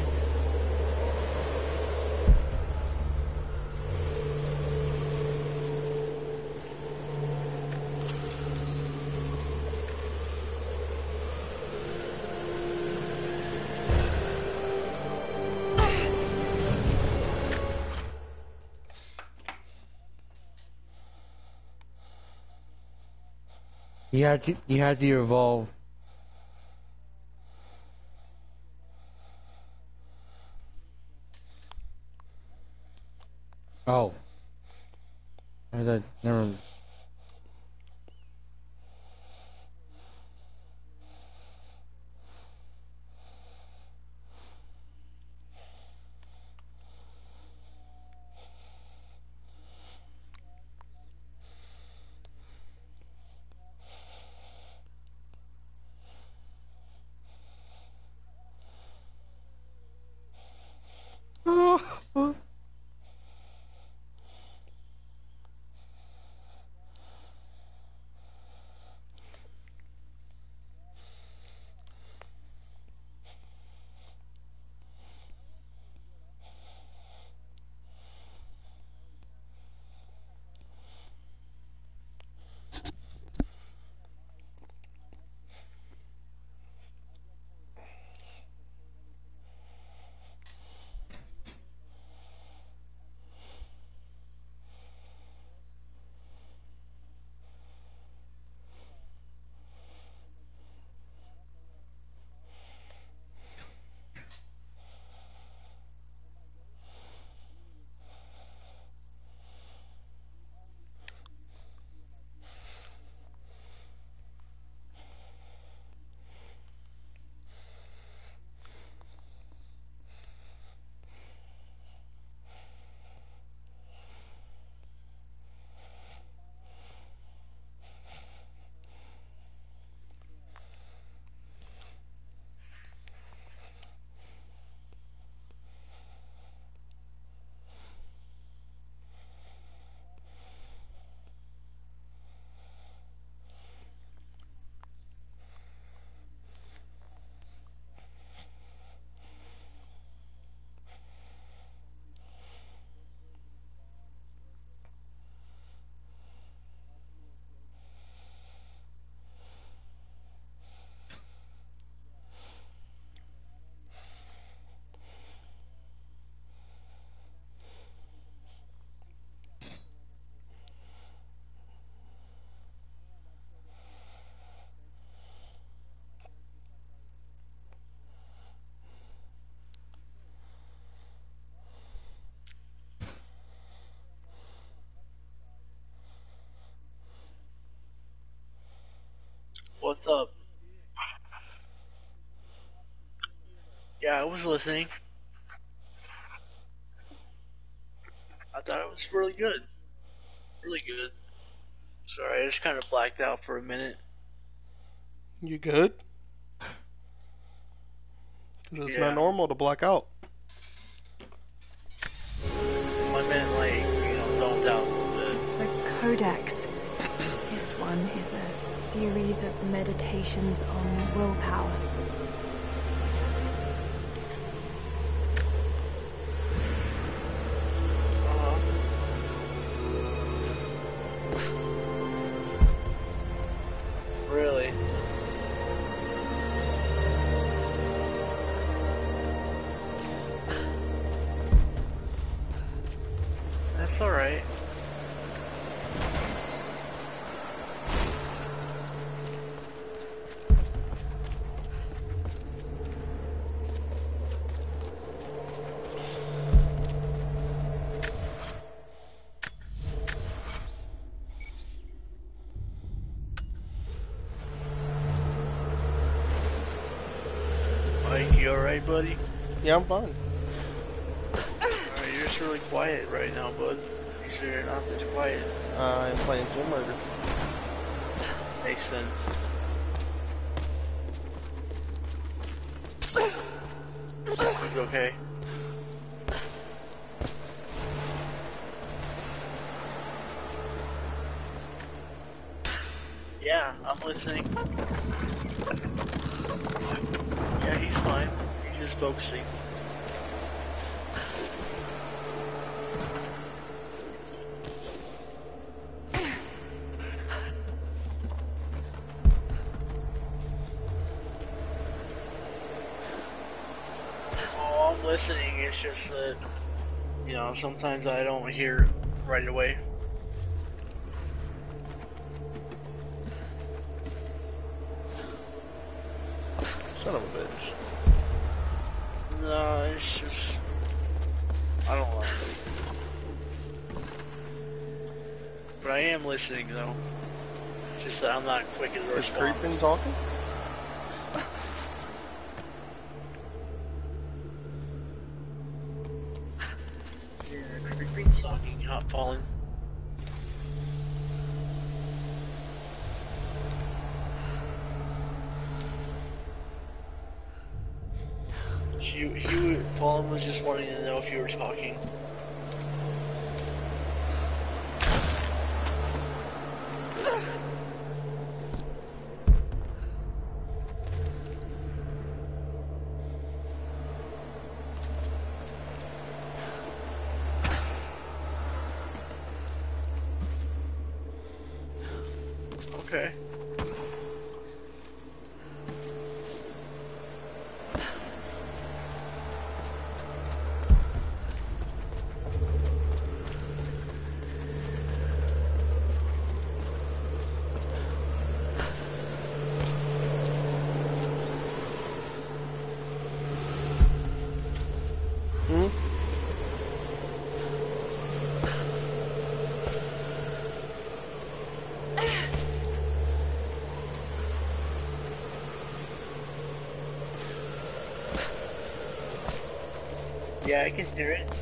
You had to, you had to evolve. Oh. I thought, never. What's up? Yeah, I was listening. I thought it was really good. Really good. Sorry, I just kind of blacked out for a minute. You good? 'Cause it's Yeah. not normal to black out. I meant like, you know, zoned out a little bit. It's a codex. This one is a series of meditations on willpower. Uh-huh. Really? That's alright. Mike, you alright, buddy? Yeah, I'm fine. Alright, you're just really quiet right now, bud. You sure you're not this quiet? Uh, I'm playing Tomb Raider. Makes sense. You okay? Yeah, I'm listening. Yeah, he's fine. He's just focusing. Oh, I'm listening. It's just that, you know, sometimes I don't hear right away. Son of a bitch. No, it's just, I don't know. But I am listening though. Just that I'm not quick as a Is response. Creepin talking? Yeah, Creepin's talking, hot falling. He, he would, Fallen was just wanting to know if you were talking. Okay. Hmm? Yeah, I can hear it.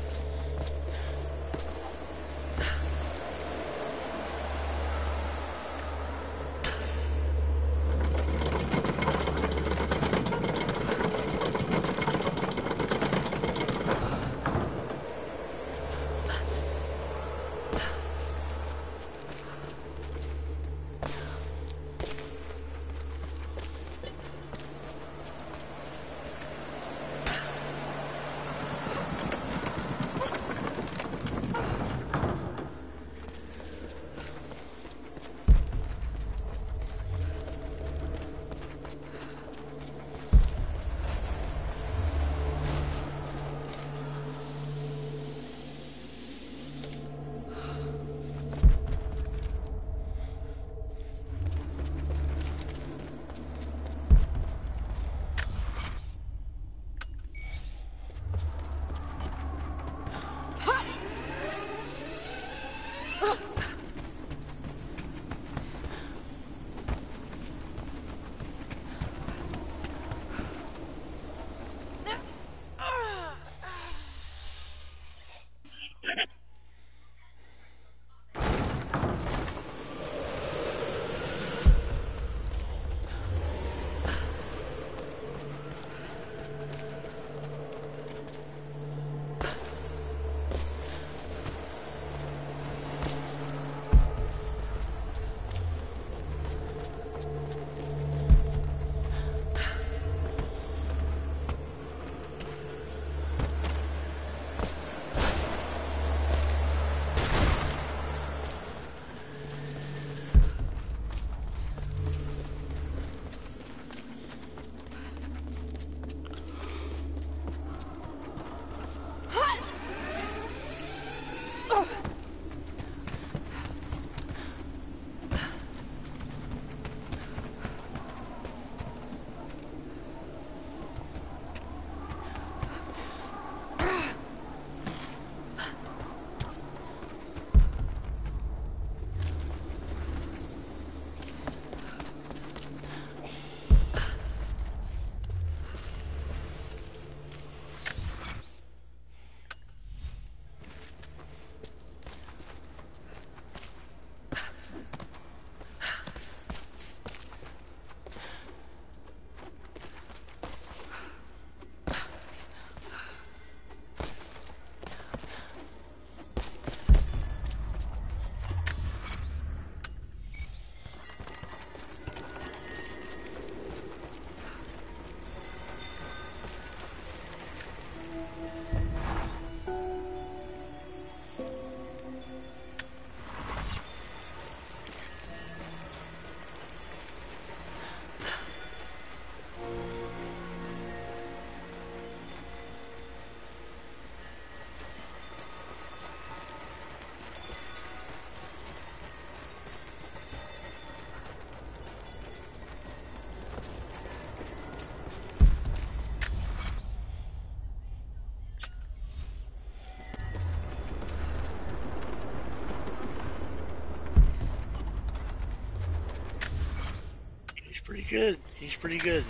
good. He's pretty good.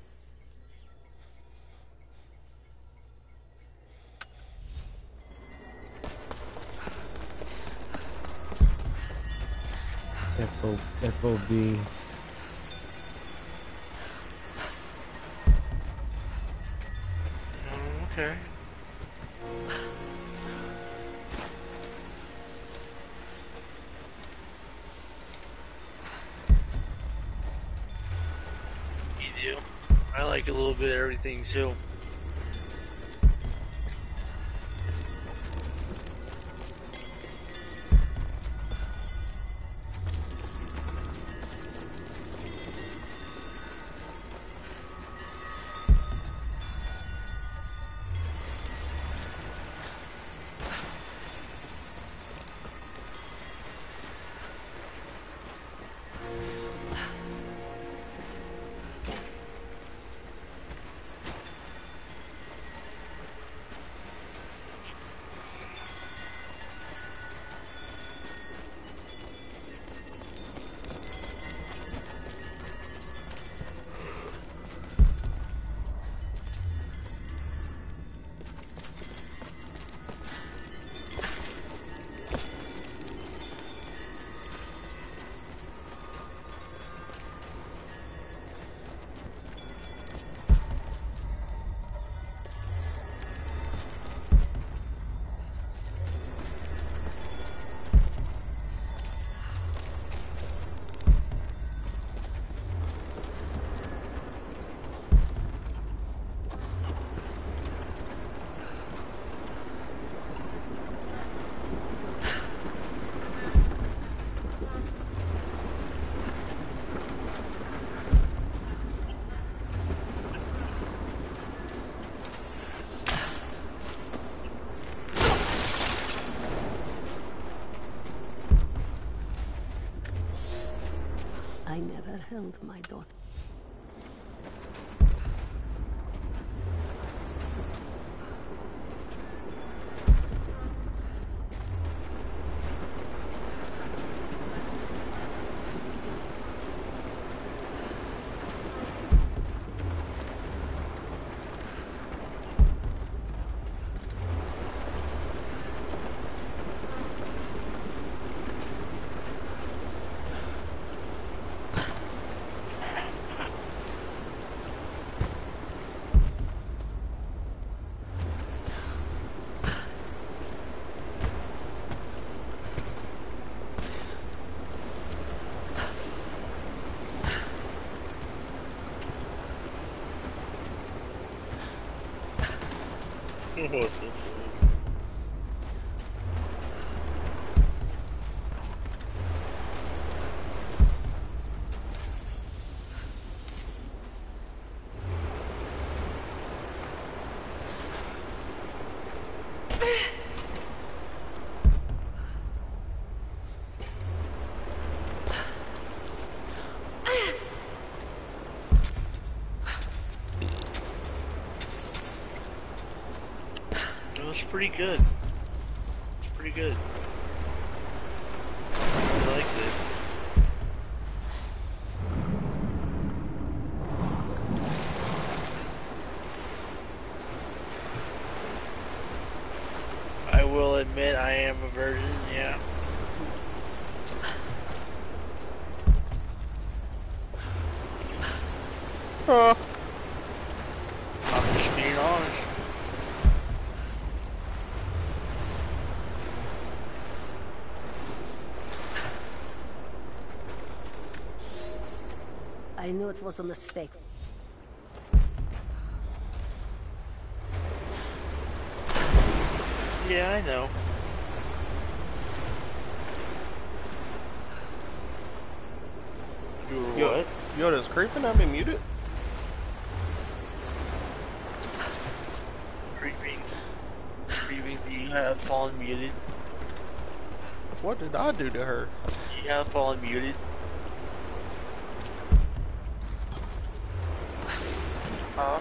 F O F O B. Oh, okay. You do. I like a little bit of everything too. I never held my daughter. It's pretty good. It's pretty good. I like this. I will admit I am a virgin, yeah. Huh. I'm just being honest. I knew it was a mistake. Yeah, I know. You were Yo, what? Yoda's creeping at me muted? Creeping. Creeping, do you have fallen muted? What did I do to her? Do you have fallen muted? Huh?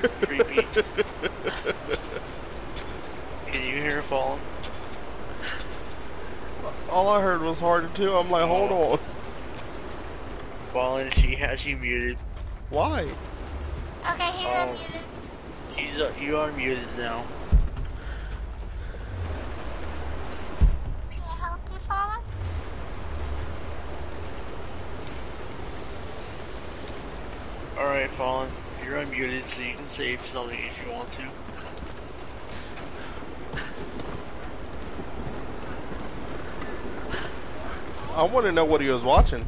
Creepy. Can you hear her falling? All I heard was harder too. I'm like, hold on. Falling, she has you muted. Why? Okay, he's Oh. unmuted. He's uh, you are muted now. Can I help you, Fallen? Alright, Fallen. You're unmuted, so you can save something if you want to. I want to know what he was watching.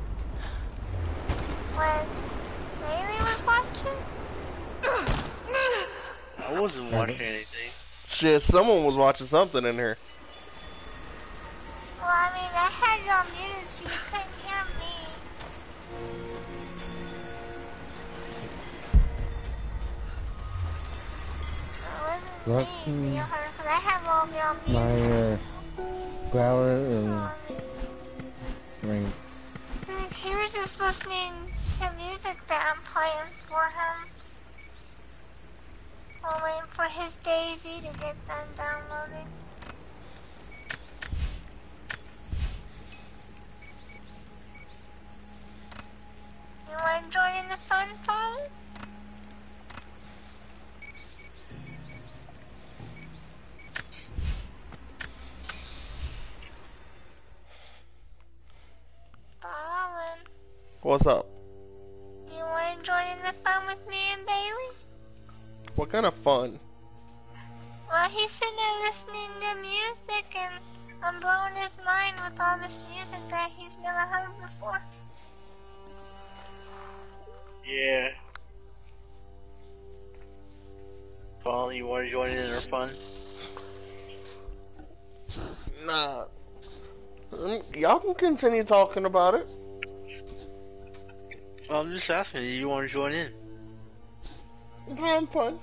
When Bailey was watching? I wasn't watching anything. Shit, someone was watching something in here. Well, I mean, I had you on muted so you couldn't hear me. It wasn't Look, me that you heard, because I have all of you on mute. my uh, growler and ring. He was just listening to music that I'm playing for him. While waiting for his Daisy to get done downloading. You want to join in the fun, Father? Fallen. What's up? Do you want to join in the fun with me and Bailey? What kind of fun? Well, he's sitting there listening to music and I'm blowing his mind with all this music that he's never heard before. Yeah. Fallen, you want to join in our fun? Nah. Mm, Y'all can continue talking about it. Well, I'm just asking, do you want to join in? I'm fun.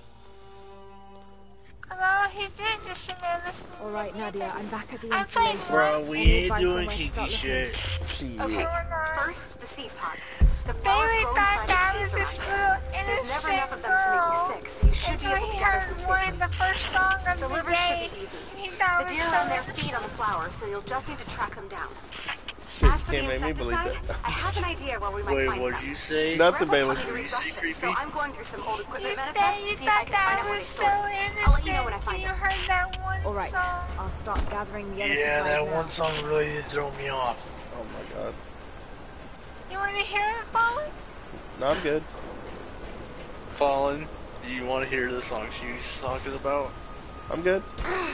Hello, he's there just sitting there listening to Alright, music. Nadia, I'm back at the I'm playing installation. Bro, one. we Any ain't advice on doing where to kinky start looking? shit. Shit. Okay, we're not. First, the seed pod. The flowers Bailey grow thought inside that the was seeds this around little you. There's never enough innocent of them to make you girl sick, so you should be until able he to gather heard some one seeds. of the first song of The the liver day. should be easy. And he thought The it was deer so own their feed innocent. on the flowers, so you'll just need to track them down. Shit, As you for can't the make me believe insecticide, that. I have an idea where we might Wait, find what some. did you say? Nothing, Grandpa Bailey. told me to research it, creepy? so I'm going through some old You equipment said manifests to you see if I thought can find that out where was they so store it. I'll let you know when I innocent find till you it. heard that one Alright, song. I'll start gathering the other Yeah, supplies that now. one song really did throw me off. Oh my god. You want to hear it, Fallen? No, I'm good. Fallen, do you want to hear the song she was talking about? I'm good.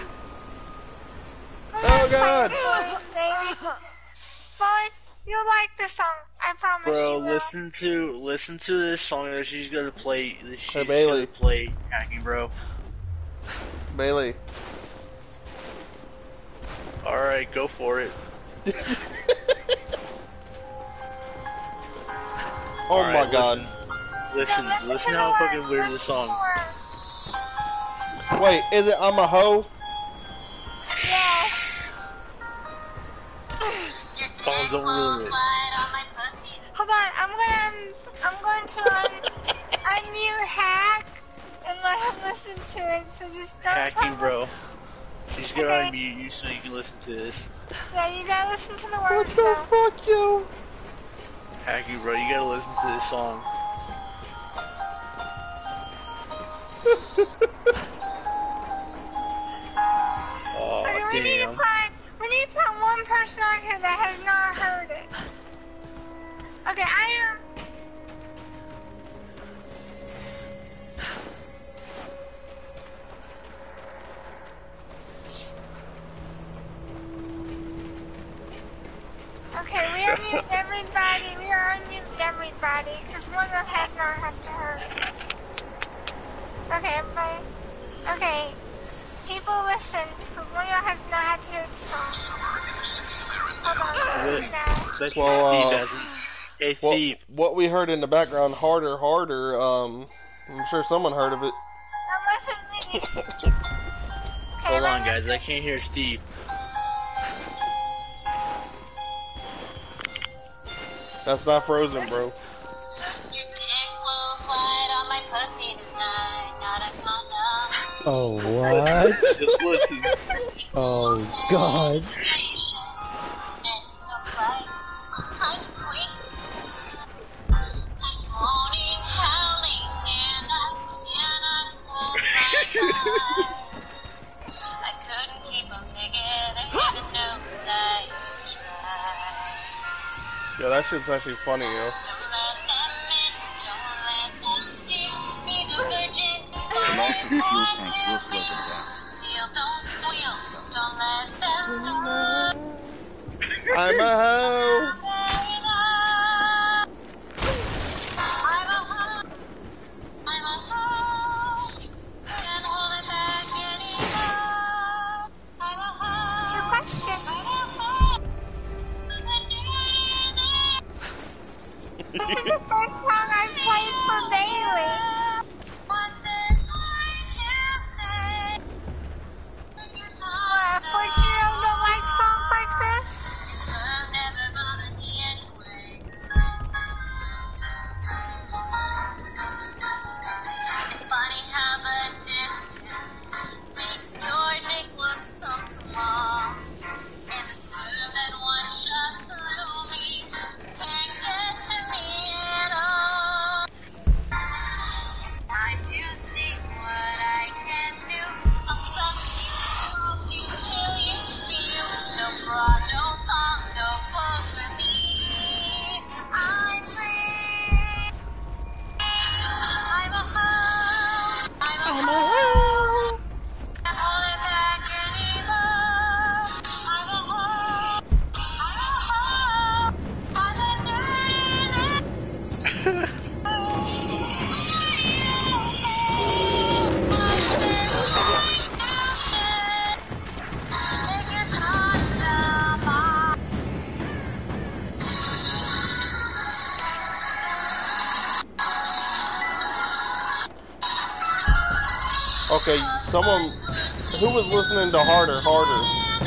I'm Oh, gonna God. play it for you, baby. Fallen, you'll like the song. I promise Bro, you will. listen to listen to this song that she's gonna play. That she's Hey, Bailey. gonna play, hacking bro. Bailey. All right, go for it. Oh All my right, god. Listen, Now listen, listen listen to how the fucking words. weird Listen this to the song. words. Wait, is it I'm a hoe? Yes. Songs don't ruin it. Hold on, I'm gonna, I'm going to un, unmute Hack and let him listen to it. So just don't tell Hacking him. bro. She's gonna Okay. unmute you so you can listen to this. Yeah, you gotta listen to the What words the though. fuck, yo? Hacking bro, you gotta listen to this song. Oh Okay, we need to damn. find, we need to find one person on here that has not heard it. Okay, I am. Okay, we unmuted everybody. We are unmuted everybody because one of them has not had to heard it. Okay, everybody. Okay, people listen. So one of y'all has not had to hear the song. Hold on, Wait. now. That's Well, Steve uh, hasn't. Hey What, Steve, what we heard in the background, harder, harder, um, I'm sure someone heard of it. I'm listening. Okay, hold on everyone guys, I listen. can't hear Steve. That's not Frozen, bro. Your dick was wide on my pussy tonight. Oh, what? Just listen. Oh, God. Yeah, that shit's actually funny, yo. The last of the fuel tanks will slow them down. I'm a hoe. Your question. This is the first song I've played for Bailey. What, a fourteen-year-old don't like songs like this? It's funny how the distance makes your dick look so small. And the swerve that one shot through me can't get to me at all. Time to see what I can do. I'll suck you, love you till you spew. No bra, no thong, no clothes for me. I'm free. I'm a hoe. I'm a hoe. I'm holding back any love. I'm a hoe. I'm a hoe. I'm a dirty. Take your condom off. Okay, someone who was listening to Harder, Harder.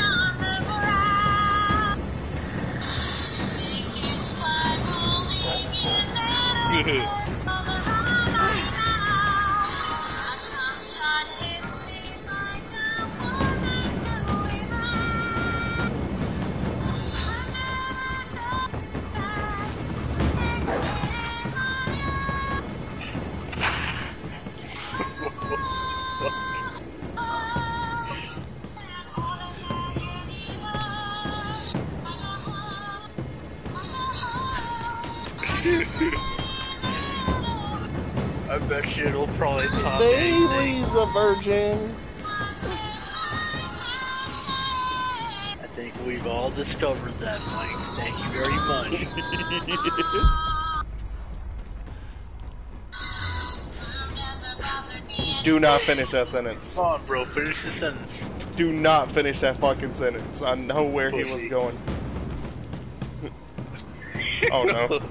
Yeah. I bet you it'll probably top anything. Bailey's a virgin. I think we've all discovered that, Mike. Thank you very much. Do not finish that sentence. Come on, bro, finish the sentence. Do not finish that fucking sentence. I know where he was Pussy. going. Oh no.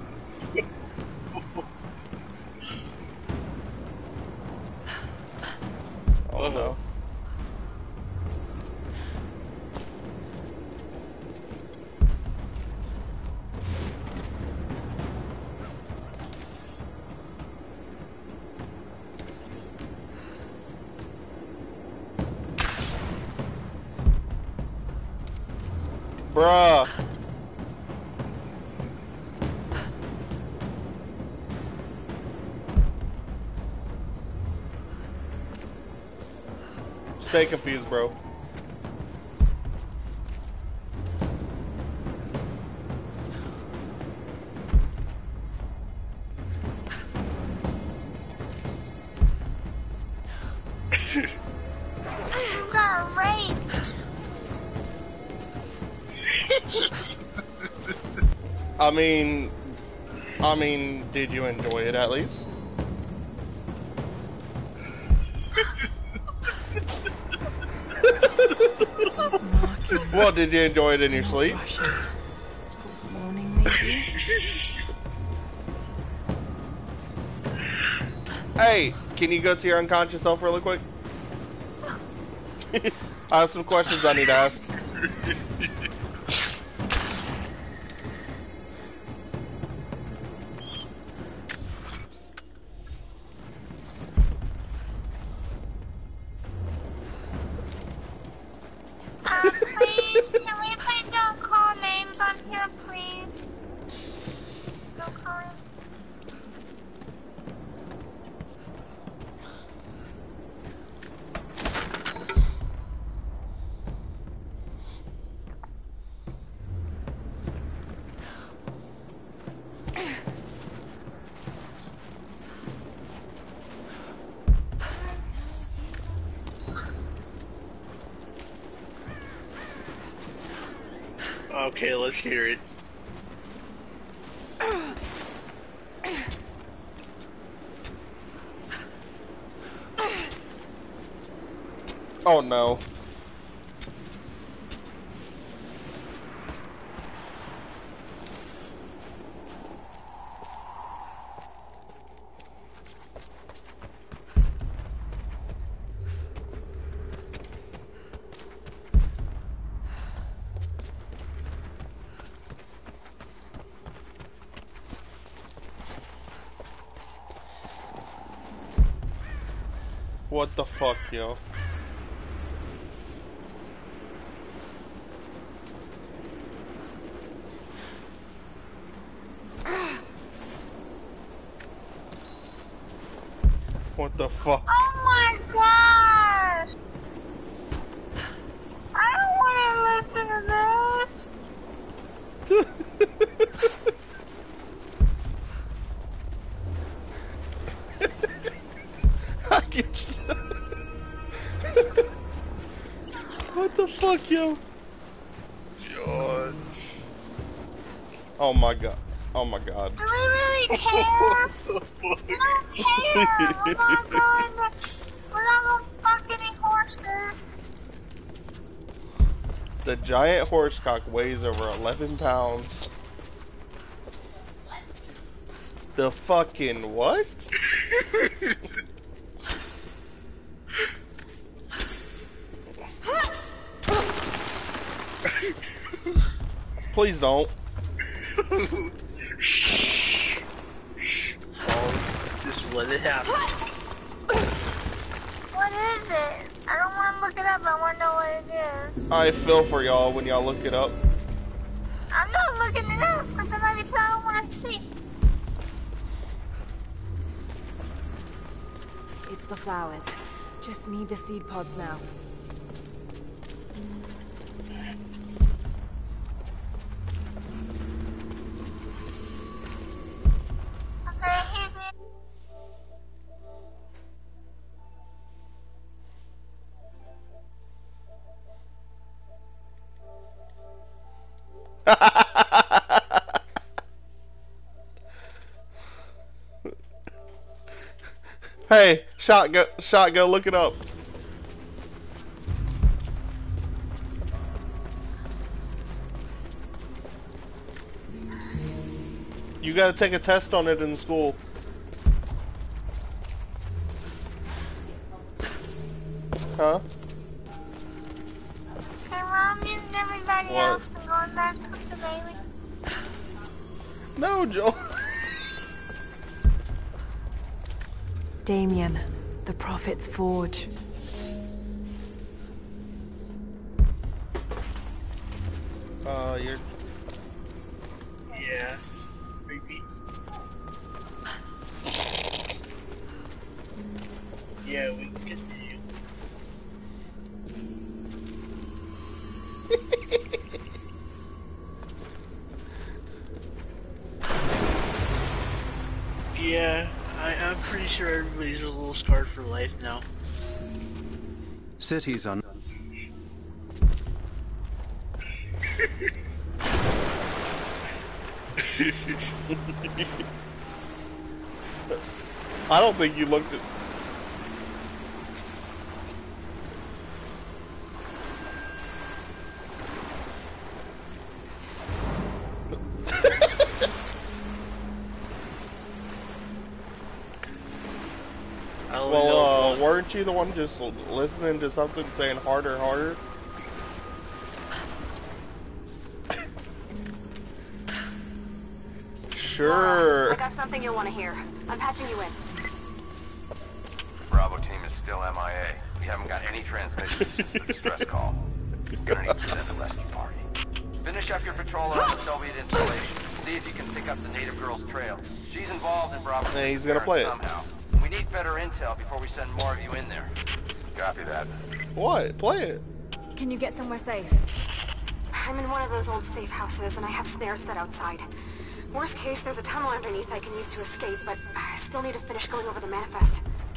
Oh no. Bruh. Stay confused, bro. You got raped. I mean, I mean, did you enjoy it at least? Well, did you enjoy it in your sleep? Morning, maybe? Hey, can you go to your unconscious self really quick? I have some questions I need to ask. Okay, let's hear it. Oh no. What the fuck, yo? What the fuck? Oh my gosh! I don't want to listen to this. I get What the fuck, yo? God. Oh my god. Oh my god. Do we really care? We don't care. We're not going to, we're not going to fuck any horses. The giant horsecock weighs over eleven pounds. The fucking what? Please don't. Shh. Oh, just let it happen. What is it? I don't want to look it up. I want to know what it is. I feel for y'all when y'all look it up. I'm not looking it up, but there might be something I want to see. It's the flowers. Just need the seed pods now. Okay, here's me. Hey, shotgun, shotgun, look it up. You gotta take a test on it in school. Huh? Hey, Mom, you and everybody What? else and going back to the Bailey. No, Joel. Damien, the Prophet's Forge. Uh, you're... Yeah. Maybe. Yeah, we can continue. Yeah, I, I'm pretty sure everybody's a little scarred for life now. Cities are... I don't think you looked at... Well, uh, weren't you the one just listening to something saying harder, harder? Sure. I got something you'll want to hear. I'm patching you in. Bravo team is still M I A. We haven't got any transmissions since the distress call. Gonna need to send a rescue party. Finish up your patrol around the Soviet installation. See if you can pick up the native girl's trail. She's involved in Bravo's Yeah, he's gonna play it. somehow. We need better intel before we send more of you in there. Copy that. What? Play it. Can you get somewhere safe? I'm in one of those old safe houses, and I have snares set outside. Worst case, there's a tunnel underneath I can use to escape, but I still need to finish going over the manifest.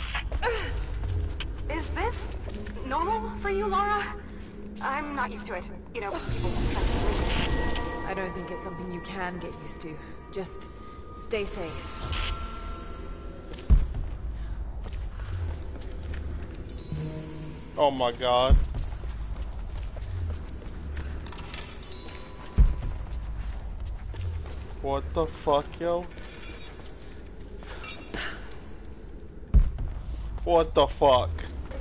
Is this normal for you, Laura? I'm not used to it. You know, people... don't think it's something you can get used to. Just stay safe. Oh my god. What the fuck, yo? What the fuck?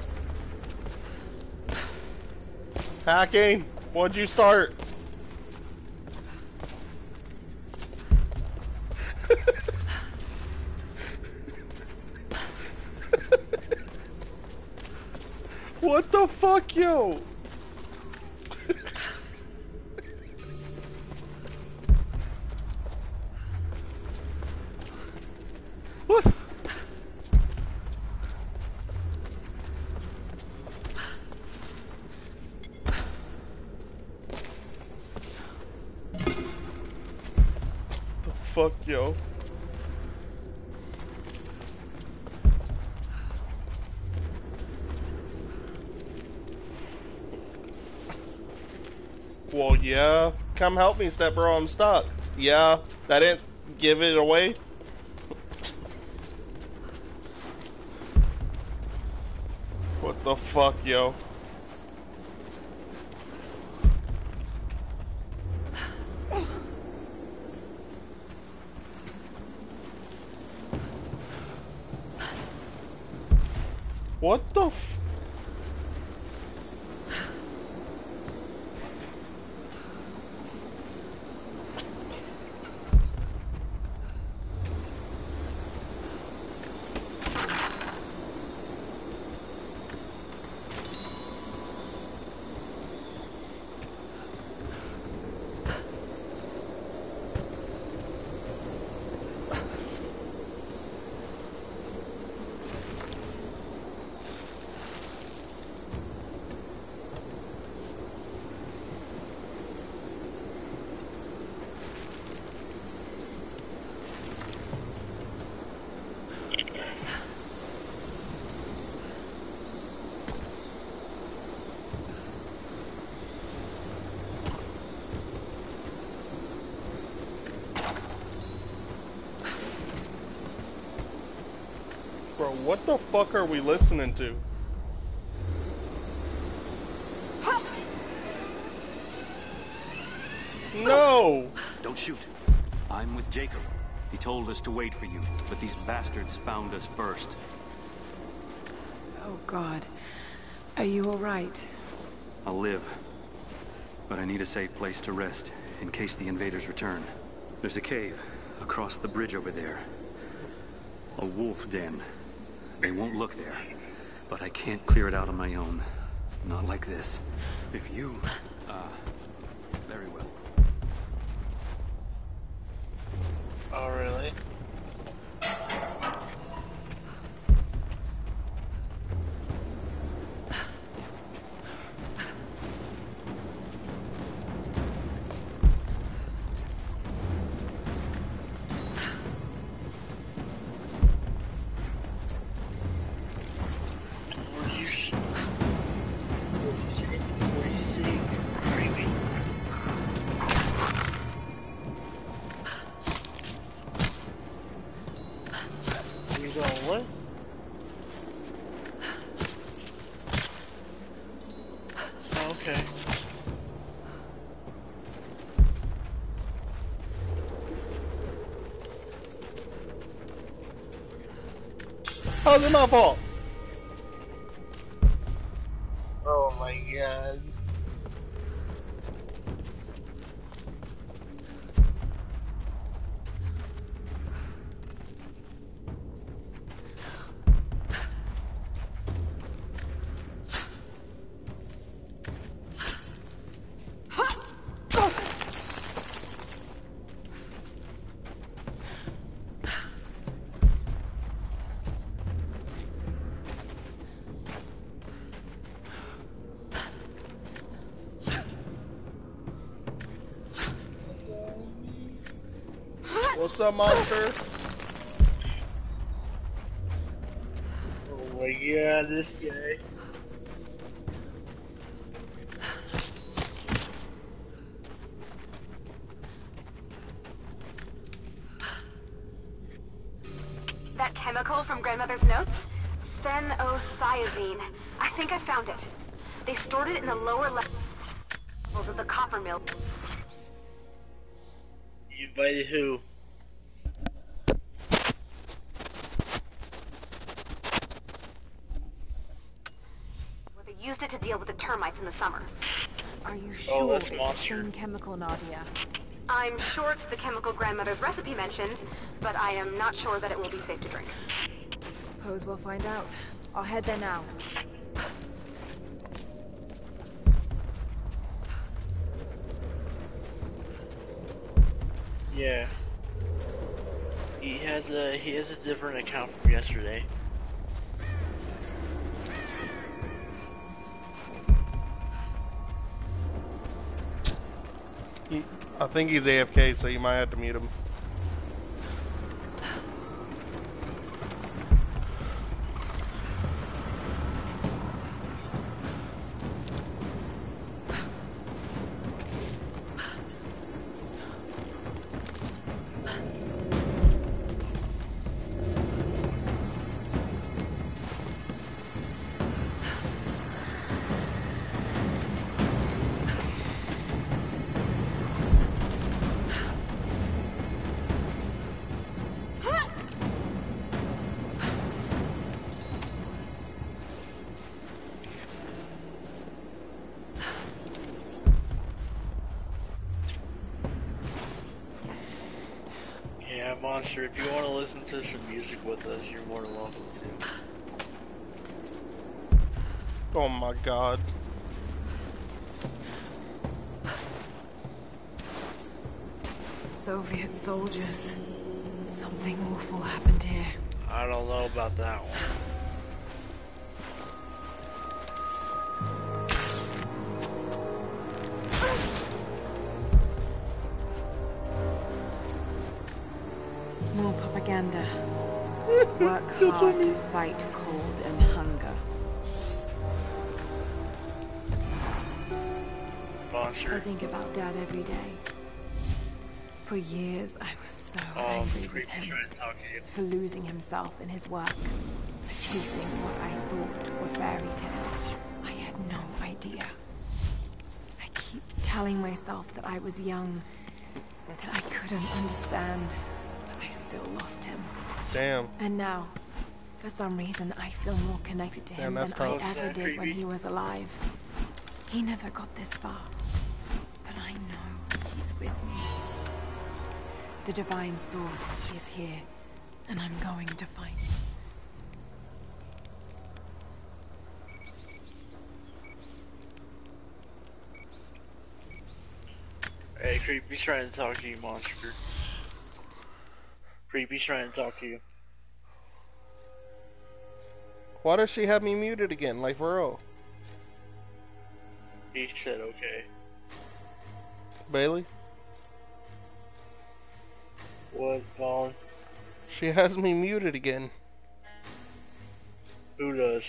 Hacking? What'd you start? What the fuck, yo? What? The fuck, yo? Well, yeah. Come help me, step bro. I'm stuck. Yeah, that didn't give it away. What the fuck, yo? What the f- Bro, what the fuck are we listening to? No! Don't shoot. I'm with Jacob. He told us to wait for you, but these bastards found us first. Oh God. Are you alright? I'll live. But I need a safe place to rest, in case the invaders return. There's a cave across the bridge over there. A wolf den. They won't look there, but I can't clear it out on my own. Not like this. If you... Uh, very well. Oh, really? What? Oh, okay. How's it my fault? Oh my god. What's up, monster? Oh my god, this guy. chemical from grandmother's notes? Phenothiazine. I think I found it. They stored it in the lower levels of the copper mill. You invited who? Where they used it to deal with the termites in the summer. Are you Oh, sure that's it's monster. the same chemical, Nadia? I'm sure it's the chemical grandmother's recipe mentioned, but I am not sure that it will be safe to drink. Suppose we'll find out. I'll head there now. Yeah. He has a he has a different account from yesterday. He, I think he's A F K, so you might have to mute him. Yeah, Monster, if you want to listen to some music with us, you're more than welcome to. Oh my god. Soviet soldiers. Something awful happened here. I don't know about that one. More propaganda. Work hard to fight cold and hunger. Monster. I think about Dad every day. For years, I was so Oh, angry creepy with him trying to talk to you. for losing himself in his work, for chasing what I thought were fairy tales. I had no idea. I keep telling myself that I was young, that I couldn't understand, but I still lost him. Damn. And now, for some reason, I feel more connected to him Damn, than that's I tough. ever That's did when creepy. he was alive. He never got this far, but I know he's with me. The divine source is here, and I'm going to find it. Hey, Creepy's trying to talk to you, Monster. Creepy's trying to talk to you. Why does she have me muted again? Like, for real? He said okay. Bailey? What, Vaughn? She has me muted again. Who does?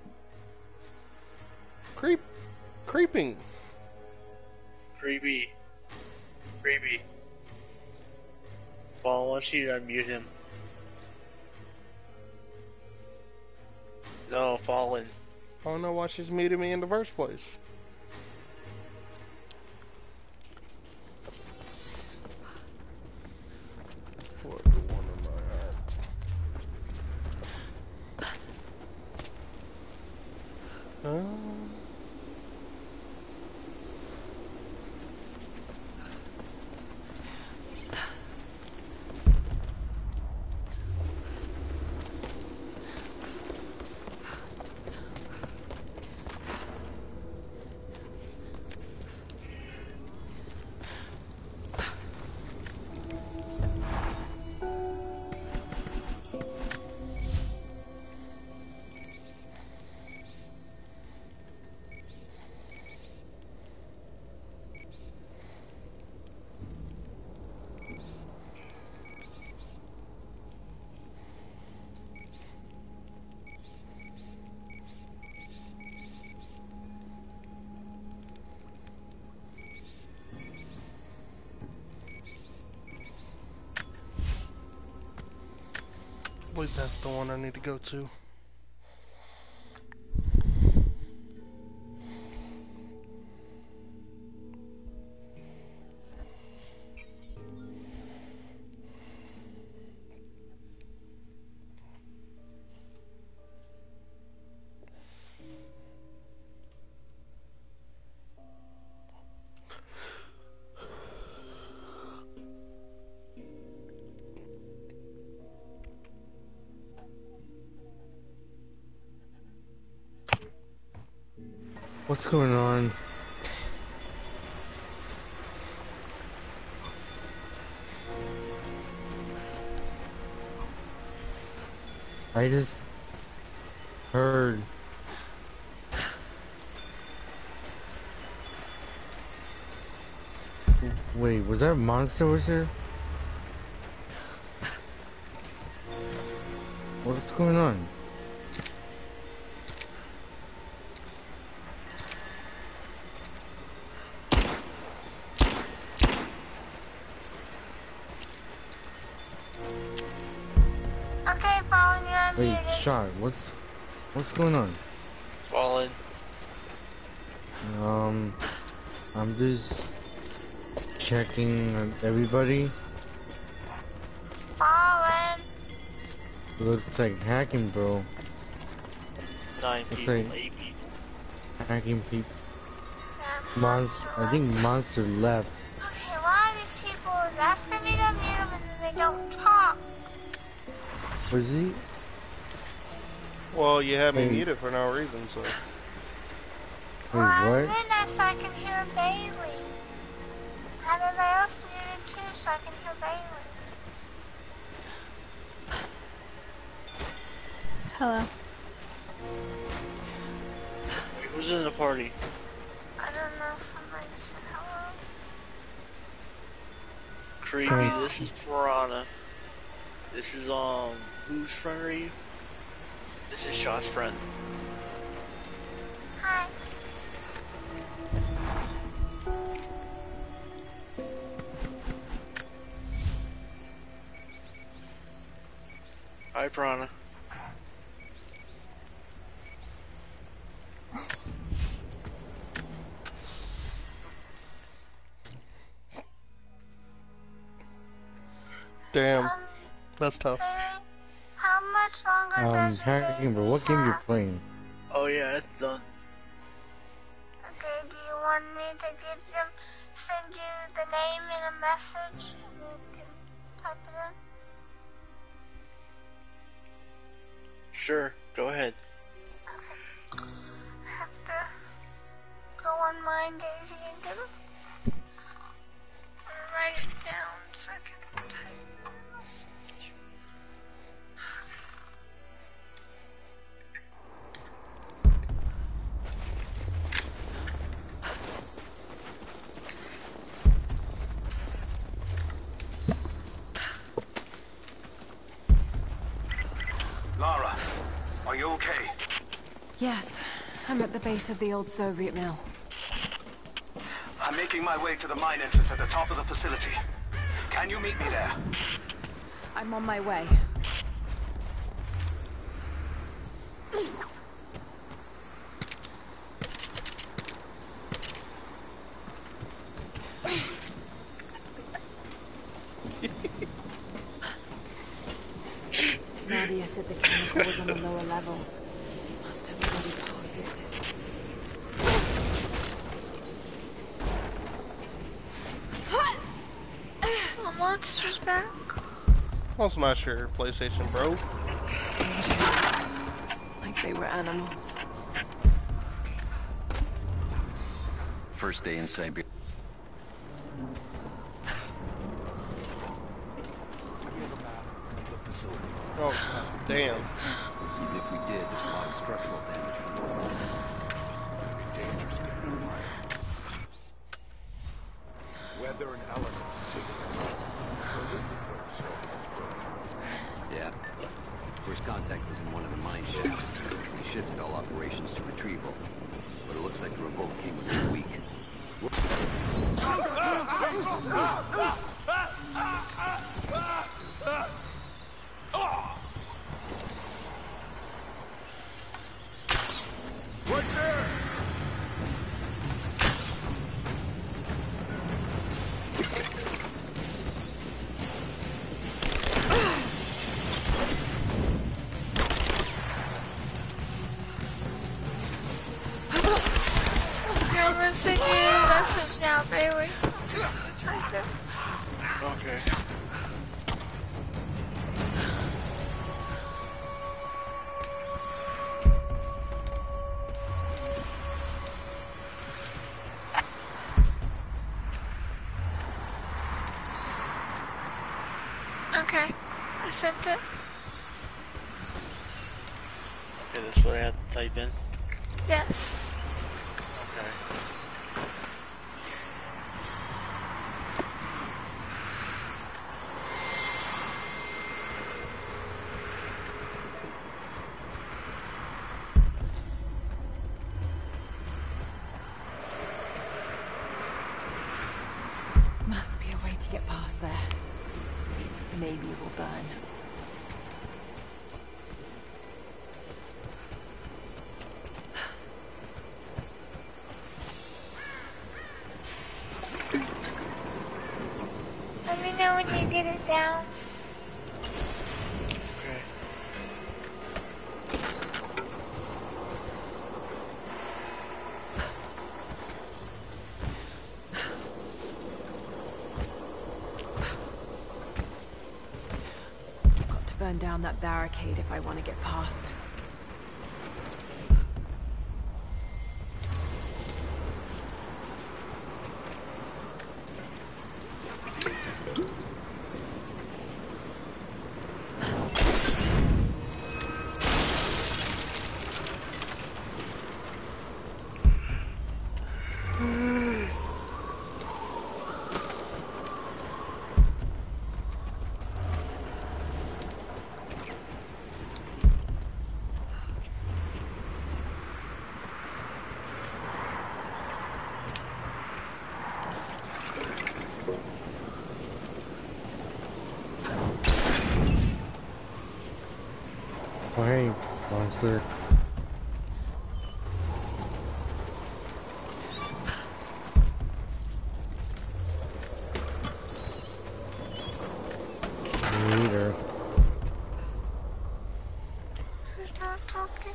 Creep. Creeping. Creepy. Creepy. Vaughn, why don't you unmute him? No, Fallen. I don't know why she's muted me in the first place. What the one am I at? Um, Probably that's the one I need to go to. What's going on? I just heard. Wait, was that a monster was here? What's going on? Okay, Fallen, you're Wait, unmuted. shot. What's what's going on? Fallen. Um, I'm just checking on everybody. Fallen. Looks like hacking, bro. Nine Looks people, like eight people. hacking people. Monster. I think monster left. Okay, why are these people asking me to unmute them and then they don't talk? Was he? Well, you had me Hey. muted for no reason, so. Wait, Well, I'm what? doing that so I can hear Bailey. I have everybody else muted too so I can hear Bailey. Hello. Wait, who's in the party? I don't know, somebody said hello. Creepy, this is Piranha. This is, um, whose friend are you? This is Shot's friend. Hi. Hi, Piranha. Damn. That's tough. Bailey, how much longer Um, does your hacking, bro. Daisy What game you have? playing? Oh yeah, it's done. Okay, do you want me to give them, send you the name in a message and you can type it in? Sure, go ahead. I have to go on Mind Daisy and get it. Or write it down so I can type the message. Lara, are you okay? Yes, I'm at the base of the old Soviet mill. I'm making my way to the mine entrance at the top of the facility. Can you meet me there? I'm on my way. Nadia said the chemical was on the lower levels. Must have already passed it. The monster's back. I'll smash your PlayStation, bro. Like they were animals. First day in Siberia. Oh, damn. Even if we did, there's a lot of structural damage from the war. It'd be dangerous getting in line. Weather and elements have taken a toll. So this is where the Soviets broke through. Yeah. First contact was in one of the mine shafts. We shifted all operations to retrieval. But it looks like the revolt came within a week. Okay. Okay, I sent it. Okay, that's what I have to type in. Yes. Okay. Must be a way to get past there. Maybe it will burn. Let me know when you get it down. Okay. Got to burn down that barricade if I want to get past. Oh, hey, monster. Leader. Who's not talking?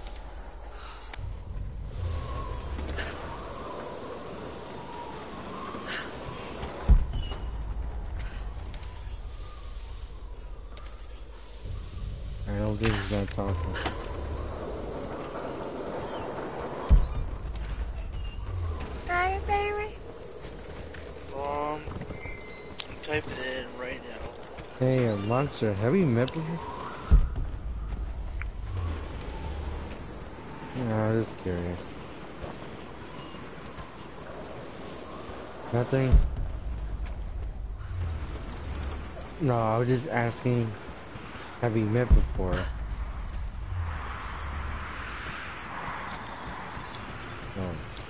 I don't think he's not talking. Hi, Bailey. Um, I'm typing it in right now. Hey, uh, monster, have we met before? No, I'm just curious. Nothing? No, I was just asking, have we met before? Oh.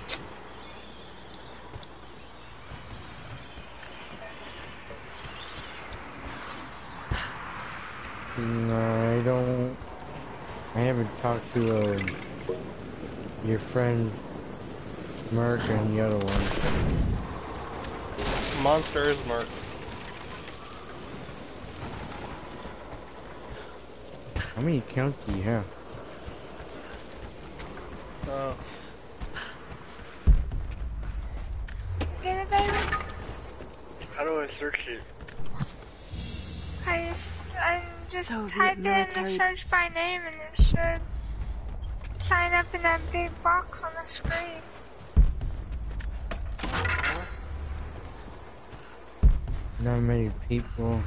No, I don't. I haven't talked to um, your friends, Merc and the other one. Monster is Merc. How many accounts do you have? Oh. Get it, baby? How do I search it? I just, I just Soviet type in the military- search by name and it should sign up in that big box on the screen. Not many people.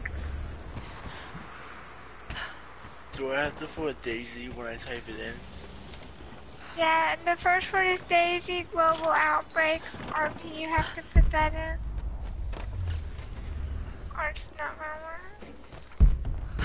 Do I have to put Daisy when I type it in? Yeah, the first word is Daisy, Global Outbreak, R P, you have to put that in. Or it's not gonna work.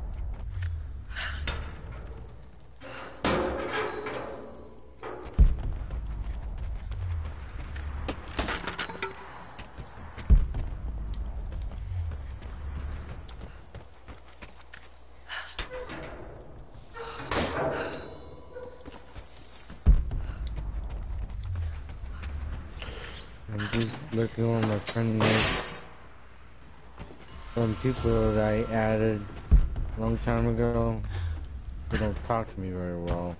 I'm just looking on my friend list. Some people that I added a long time ago, they don't talk to me very well.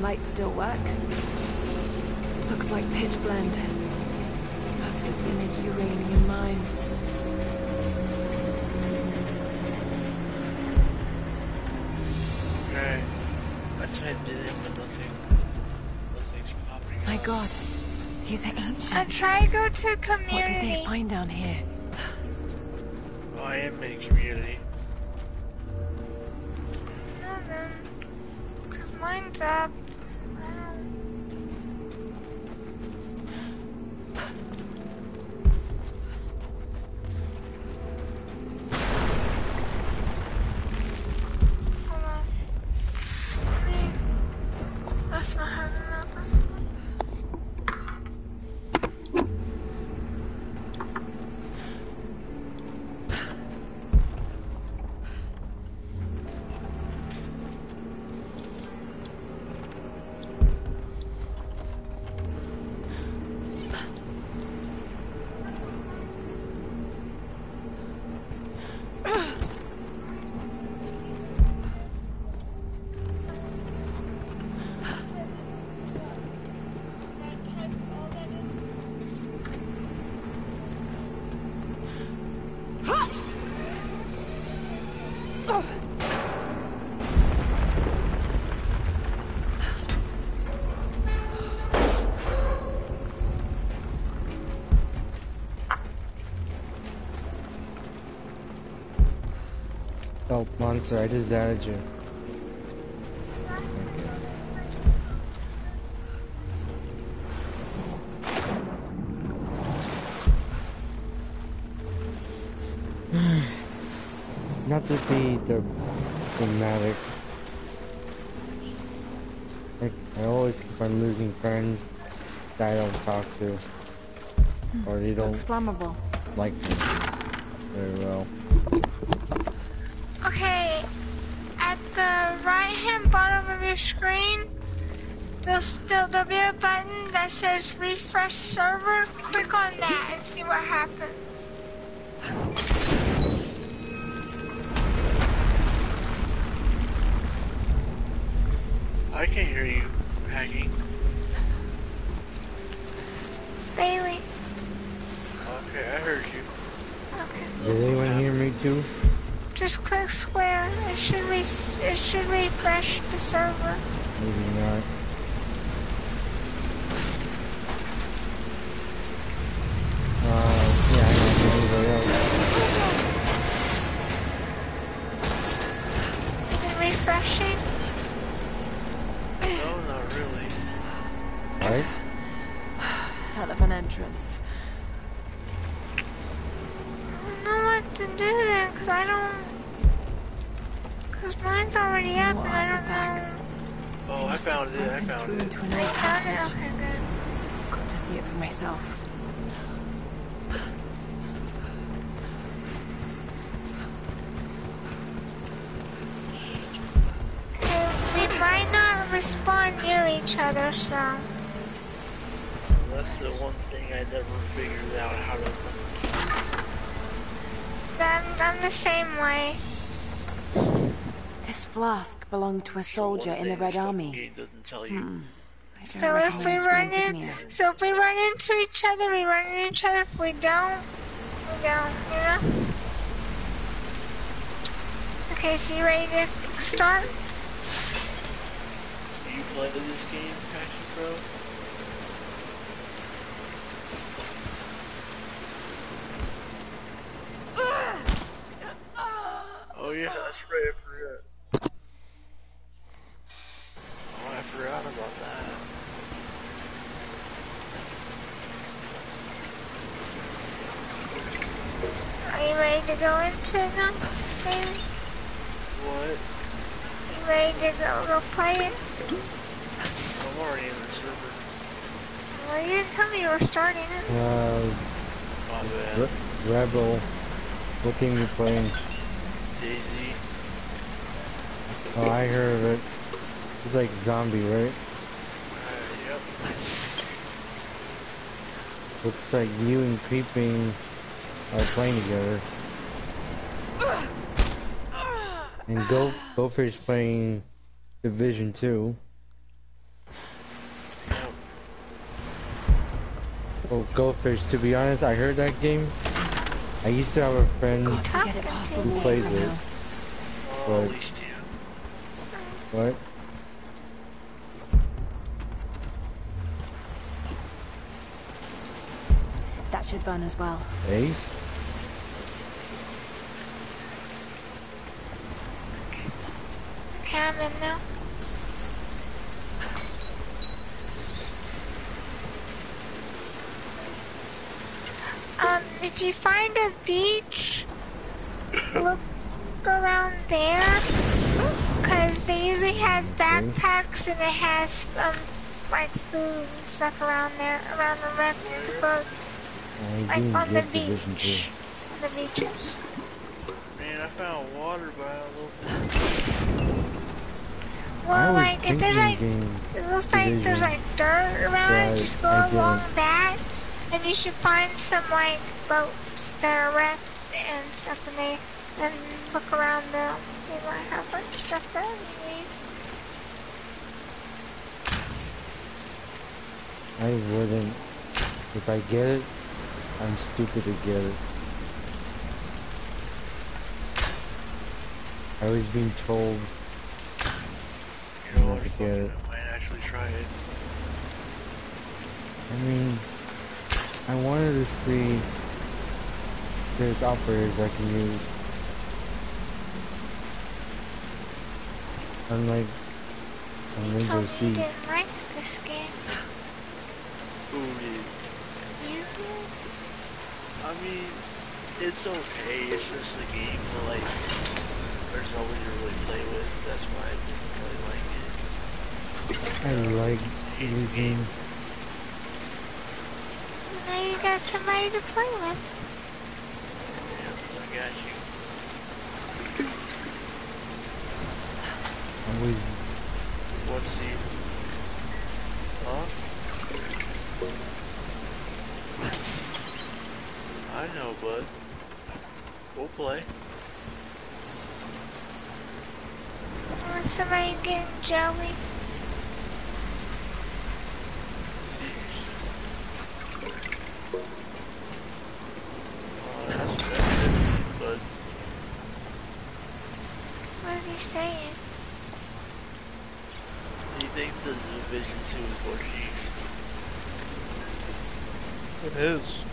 lights still work? Looks like pitch blend. Must have been a uranium mine. Okay. I typed it in, but nothing. Nothing's popping up. My God, he's ancient. I try to go to community. What did they find down here? Oh, I am in community. No, then. Because mine's up. I don't... Hold on. I mean, that's not having that. That's not... Oh, monster, I just added you. Not to be the dramatic. Like, I always keep on losing friends that I don't talk to. Or they don't Looks flammable. like me very well. Okay, at the right hand bottom of your screen, there'll still there'll be a button that says refresh server. Click on that and see what happens. I can hear you hacking. Bailey. Okay, I heard you. Okay. Did anyone hear me too? Just click square. It should re it should refresh the server. Maybe not. Uh, yeah, I don't see anybody else. Is it refreshing? No, not really. Right? Hell of an entrance. I don't know what to do then, cause I don't. Cause mine's already up, and I don't know. Oh, I found it. I found it. Into an I old found it. passage. Okay, good. Got to see it for myself. Okay, we might not respawn near each other, so. That's the one thing I never figured out how to. I'm, I'm the same way. This flask belonged to a soldier in the Red Army. It doesn't tell you. Hmm. I don't So if we recognize the run in, insignia. so if we run into each other, we run into each other. If we don't, we don't. You know. Okay, so you ready to start? Do you play this game, Passion Pro? Oh yeah, that's right, I forgot. Oh, I forgot about that. Are you ready to go into it now, baby? What? You ready to go go play it? I'm already in the server. Well, you didn't tell me you were starting it. Uh, My bad. Re Rebel. What game you playing? Daisy. Oh, I heard of it. It's like zombie, right? Uh, yep. Looks like you and Creeping are playing together. And Go Gopher's playing Division two. Oh, Goldfish, to be honest, I heard that game. I used to have a friend Got to get it past the who wall plays it. somehow. Oh, But at least you. what? That should burn as well. Ace? Okay, I'm in now. Um, if you find a beach, look around there, cause they usually has backpacks and it has um like food and stuff around there, around the wreck of the boats, I like didn't on the get Division beach, on the beaches. Man, I found water by a little bit. I Well, was like if there's like, thinking it looks like there's Division, like dirt around, but just go I along didn't. that, and you should find some like boats that are wrecked and stuff, and they and look around them. They might have like stuff that you need. I wouldn't. If I get it, I'm stupid to get it. I was being told You know not what? to Fuck get it, it. I might actually try it. I mean, I wanted to see if there's operators I can use. Unlike on You Rainbow told me you Siege. didn't like this game. Who did? You did? I mean, it's okay. It's just a game, but like, there's nobody to really play with. That's why I didn't really like it. I like using. Now you got somebody to play with. Yeah, I got you. I was. What's the? Huh? I know, bud. We'll play. Want somebody getting jelly? Oh, that's better, bud. What is he saying? Do you think the Division two is Portuguese? It is.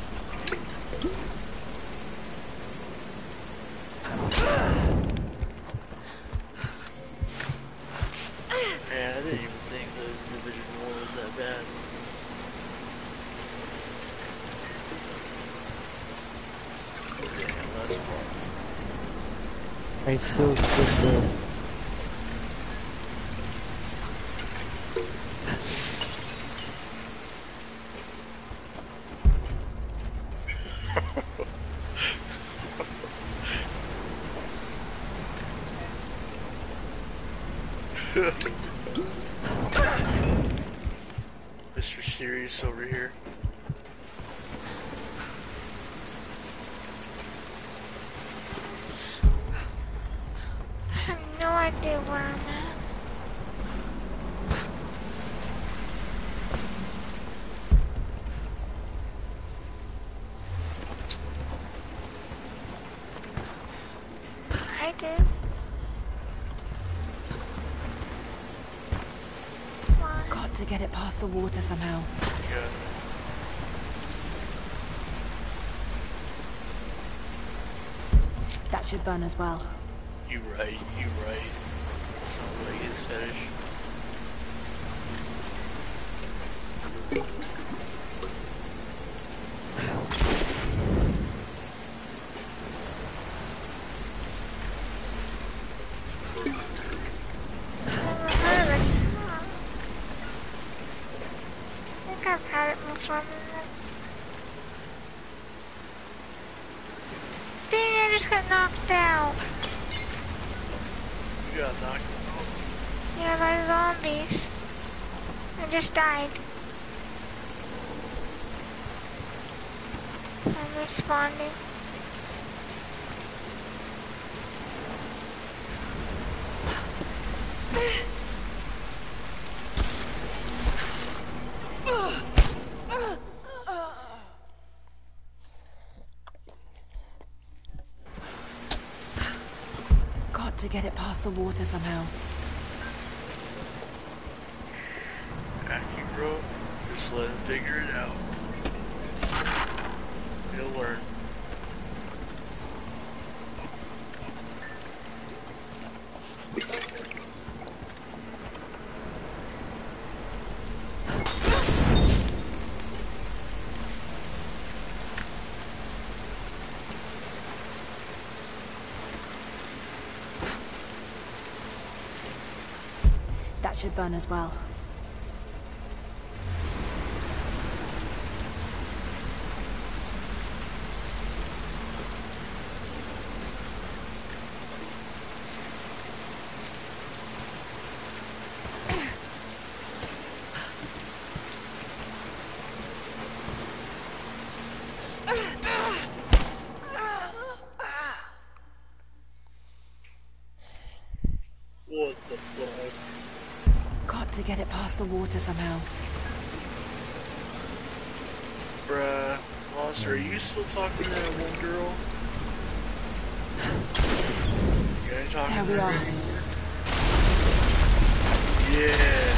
Man, I didn't even think the Division one was that bad. Damn, that's fun. I still stick the. Mister Serious over here. I have no idea where I'm at. I do. Why? Got to get it past the water somehow. Yeah. That should burn as well. You right, you right. Sounds like his fetish. Never heard of it. I think I've had it before. Dang, I just got knocked out. You got knocked out. Yeah, by zombies. I just died. I'm responding. Got to get it past the water somehow. Acting bro, just let him figure it out. He'll learn. That should burn as well. What the fuck? Got to get it past the water somehow. Bruh, Monster, are you still talking to that one girl? You ain't talking There to we her are. anymore? Yeah.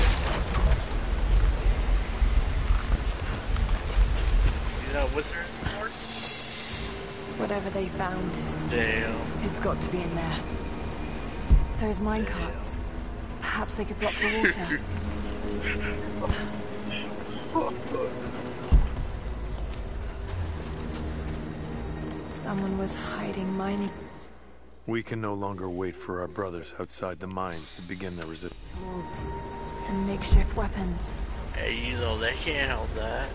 You not with her anymore? Whatever they found, Damn. it's got to be in there. Those minecarts. Perhaps they could block the water. Someone was hiding mining We can no longer wait for our brothers outside the mines to begin their resistance. tools and makeshift weapons. Hey, you know they can't help that.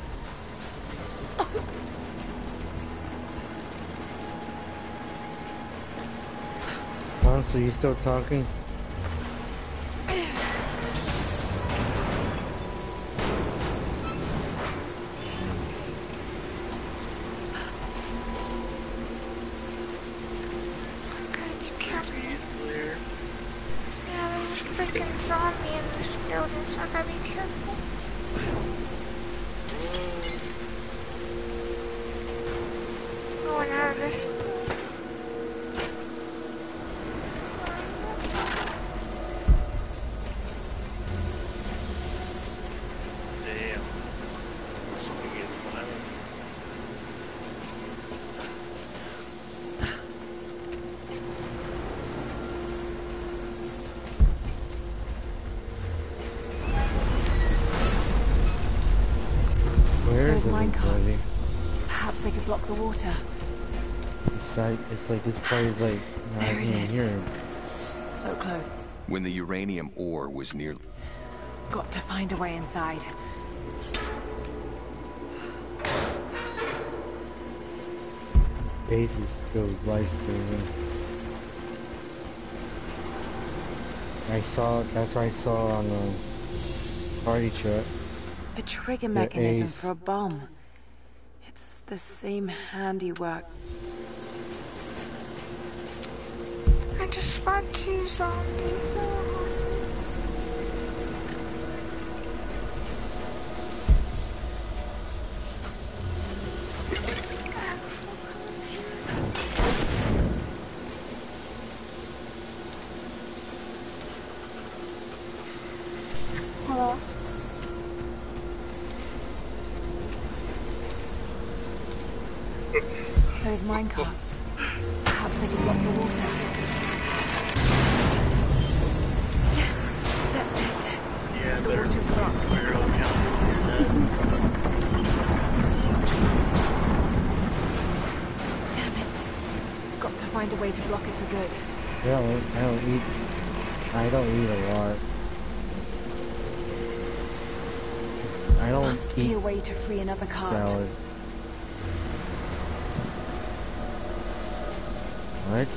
Monster, you still talking? Gotta be careful. Yeah, there's a freaking zombie in this building, so I gotta be careful. Going out of this building. Damn. Somebody get violent. Where Those is everybody? minecarts. Perhaps they could block the water. It's like, it's like this place like not There it even is. here. So close. When the uranium ore was near... Got to find a way inside. Base is still life saving. I saw, that's what I saw on the party truck. A trigger Yeah, mechanism Ace. for a bomb. It's the same handiwork. I just fought two zombies. Hello? Those minecarts. Perhaps they could block the water. Yes, that's it. Yeah, The better, water's blocked. better hook out Damn it. Got to find a way to block it for good. I don't, I don't eat, I don't eat a lot. I don't Must be eat a way to free another cart. salad. What?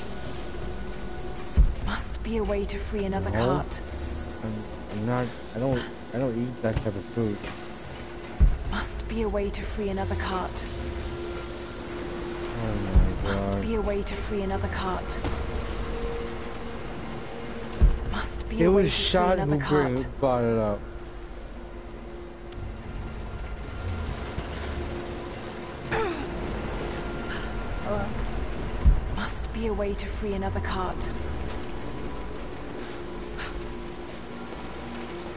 Must be a way to free another No. cart. I'm, I'm not, I don't, I don't eat that type of food. Must be a way to free another cart. Oh my Must god. be a way to free another cart. Must be It a way was to free shot who another bring- cart. who brought it up. Must be a way to free another cart.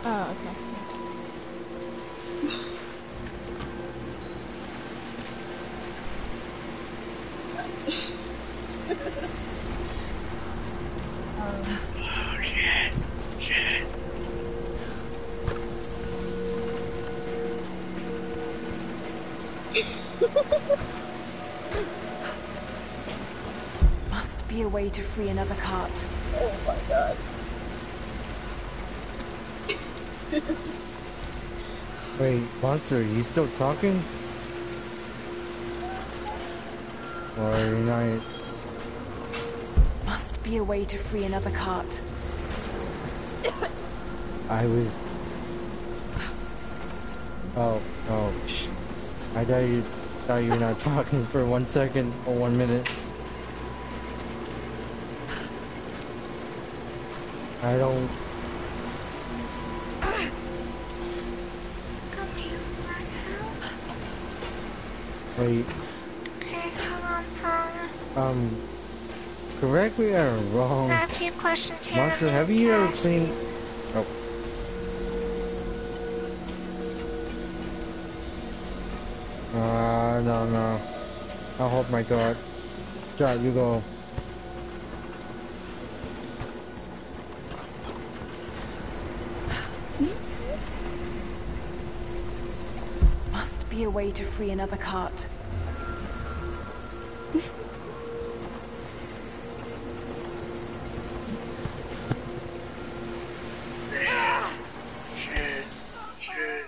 Oh, okay. um, Oh shit. Shit. Must be a way to free another cart. oh my god. Wait, Monster, are you still talking? Or are you not? Must be a way to free another cart. I was... Oh, oh. I thought you, thought you were not talking for one second or one minute. I don't... Come here for now. Wait, Okay, hold on, Piranha. um... correct me if I'm wrong. I have a few questions here. Monster, I'm have going you to ever ask seen... you. Oh. Uh, no, no. I'll hold my thought. Shot, you go. Must be a way to free another cart. Shit. Shit.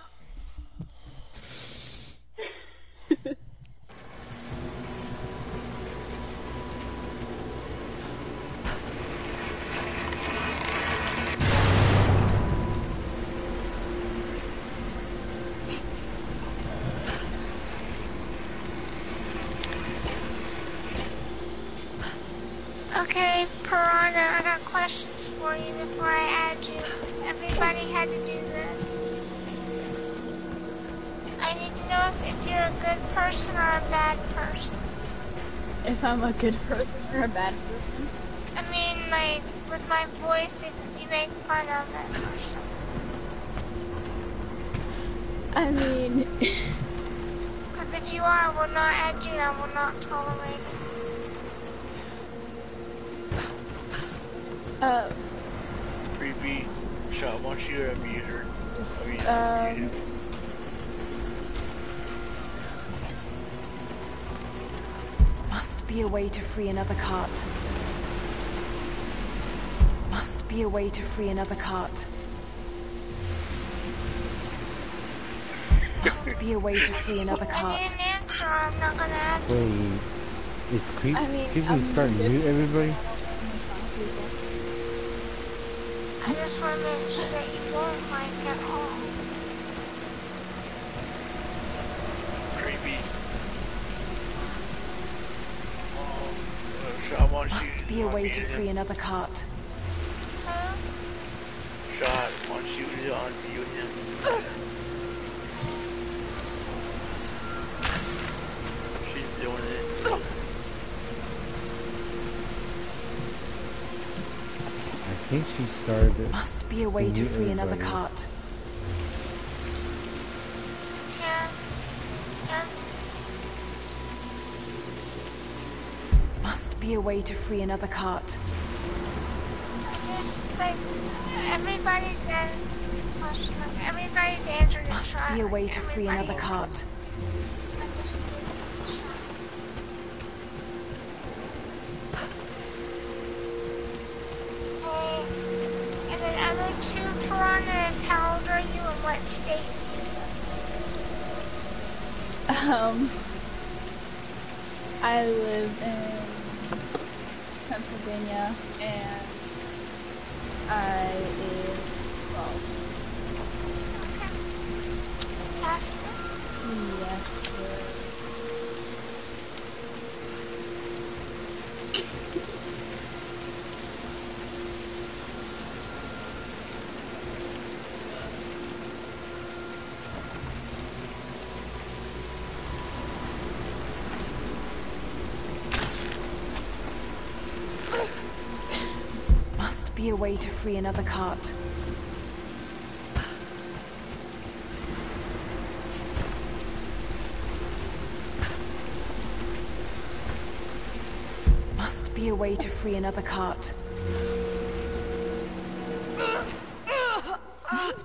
Okay, Piranha, I got questions for you before I add you. Everybody had to do this. I need to know if, if you're a good person or a bad person. If I'm a good person or a bad person? I mean, like, with my voice, if you make fun of it or something. I mean... Because if you are, I will not add you and I will not tolerate it. Uh, Creepy. Shot once you unmute her. this, I mean, um... Must be a way to free another cart. Must be a way to free another cart. Must be a way to free another I cart. need an answer or I'm not gonna add you. Wait, is creep I mean, people I'm starting to good mute person, everybody? I don't make fun of people. I just want to make sure that you won't like at all. creepy. Oh, uh, Shot once you Must be a way to unmute free him. another cart. Who? Shot once you unmute him. She's doing it. I think she started it. Must be a way to mute free another everybody. cart. Yeah. Yeah. Must be a way to free another cart. I just, like, everybody's an question, like, everybody's answered a Must try. be a like, way to free everybody another cart. I just need a try. Hey, and then other two piranhas, how old are you and what state do you live in? Um... I live in Pennsylvania, and I am twelve. Okay. Faster. Yes, sir. Must be a way to free another cart. must be a way to free another cart.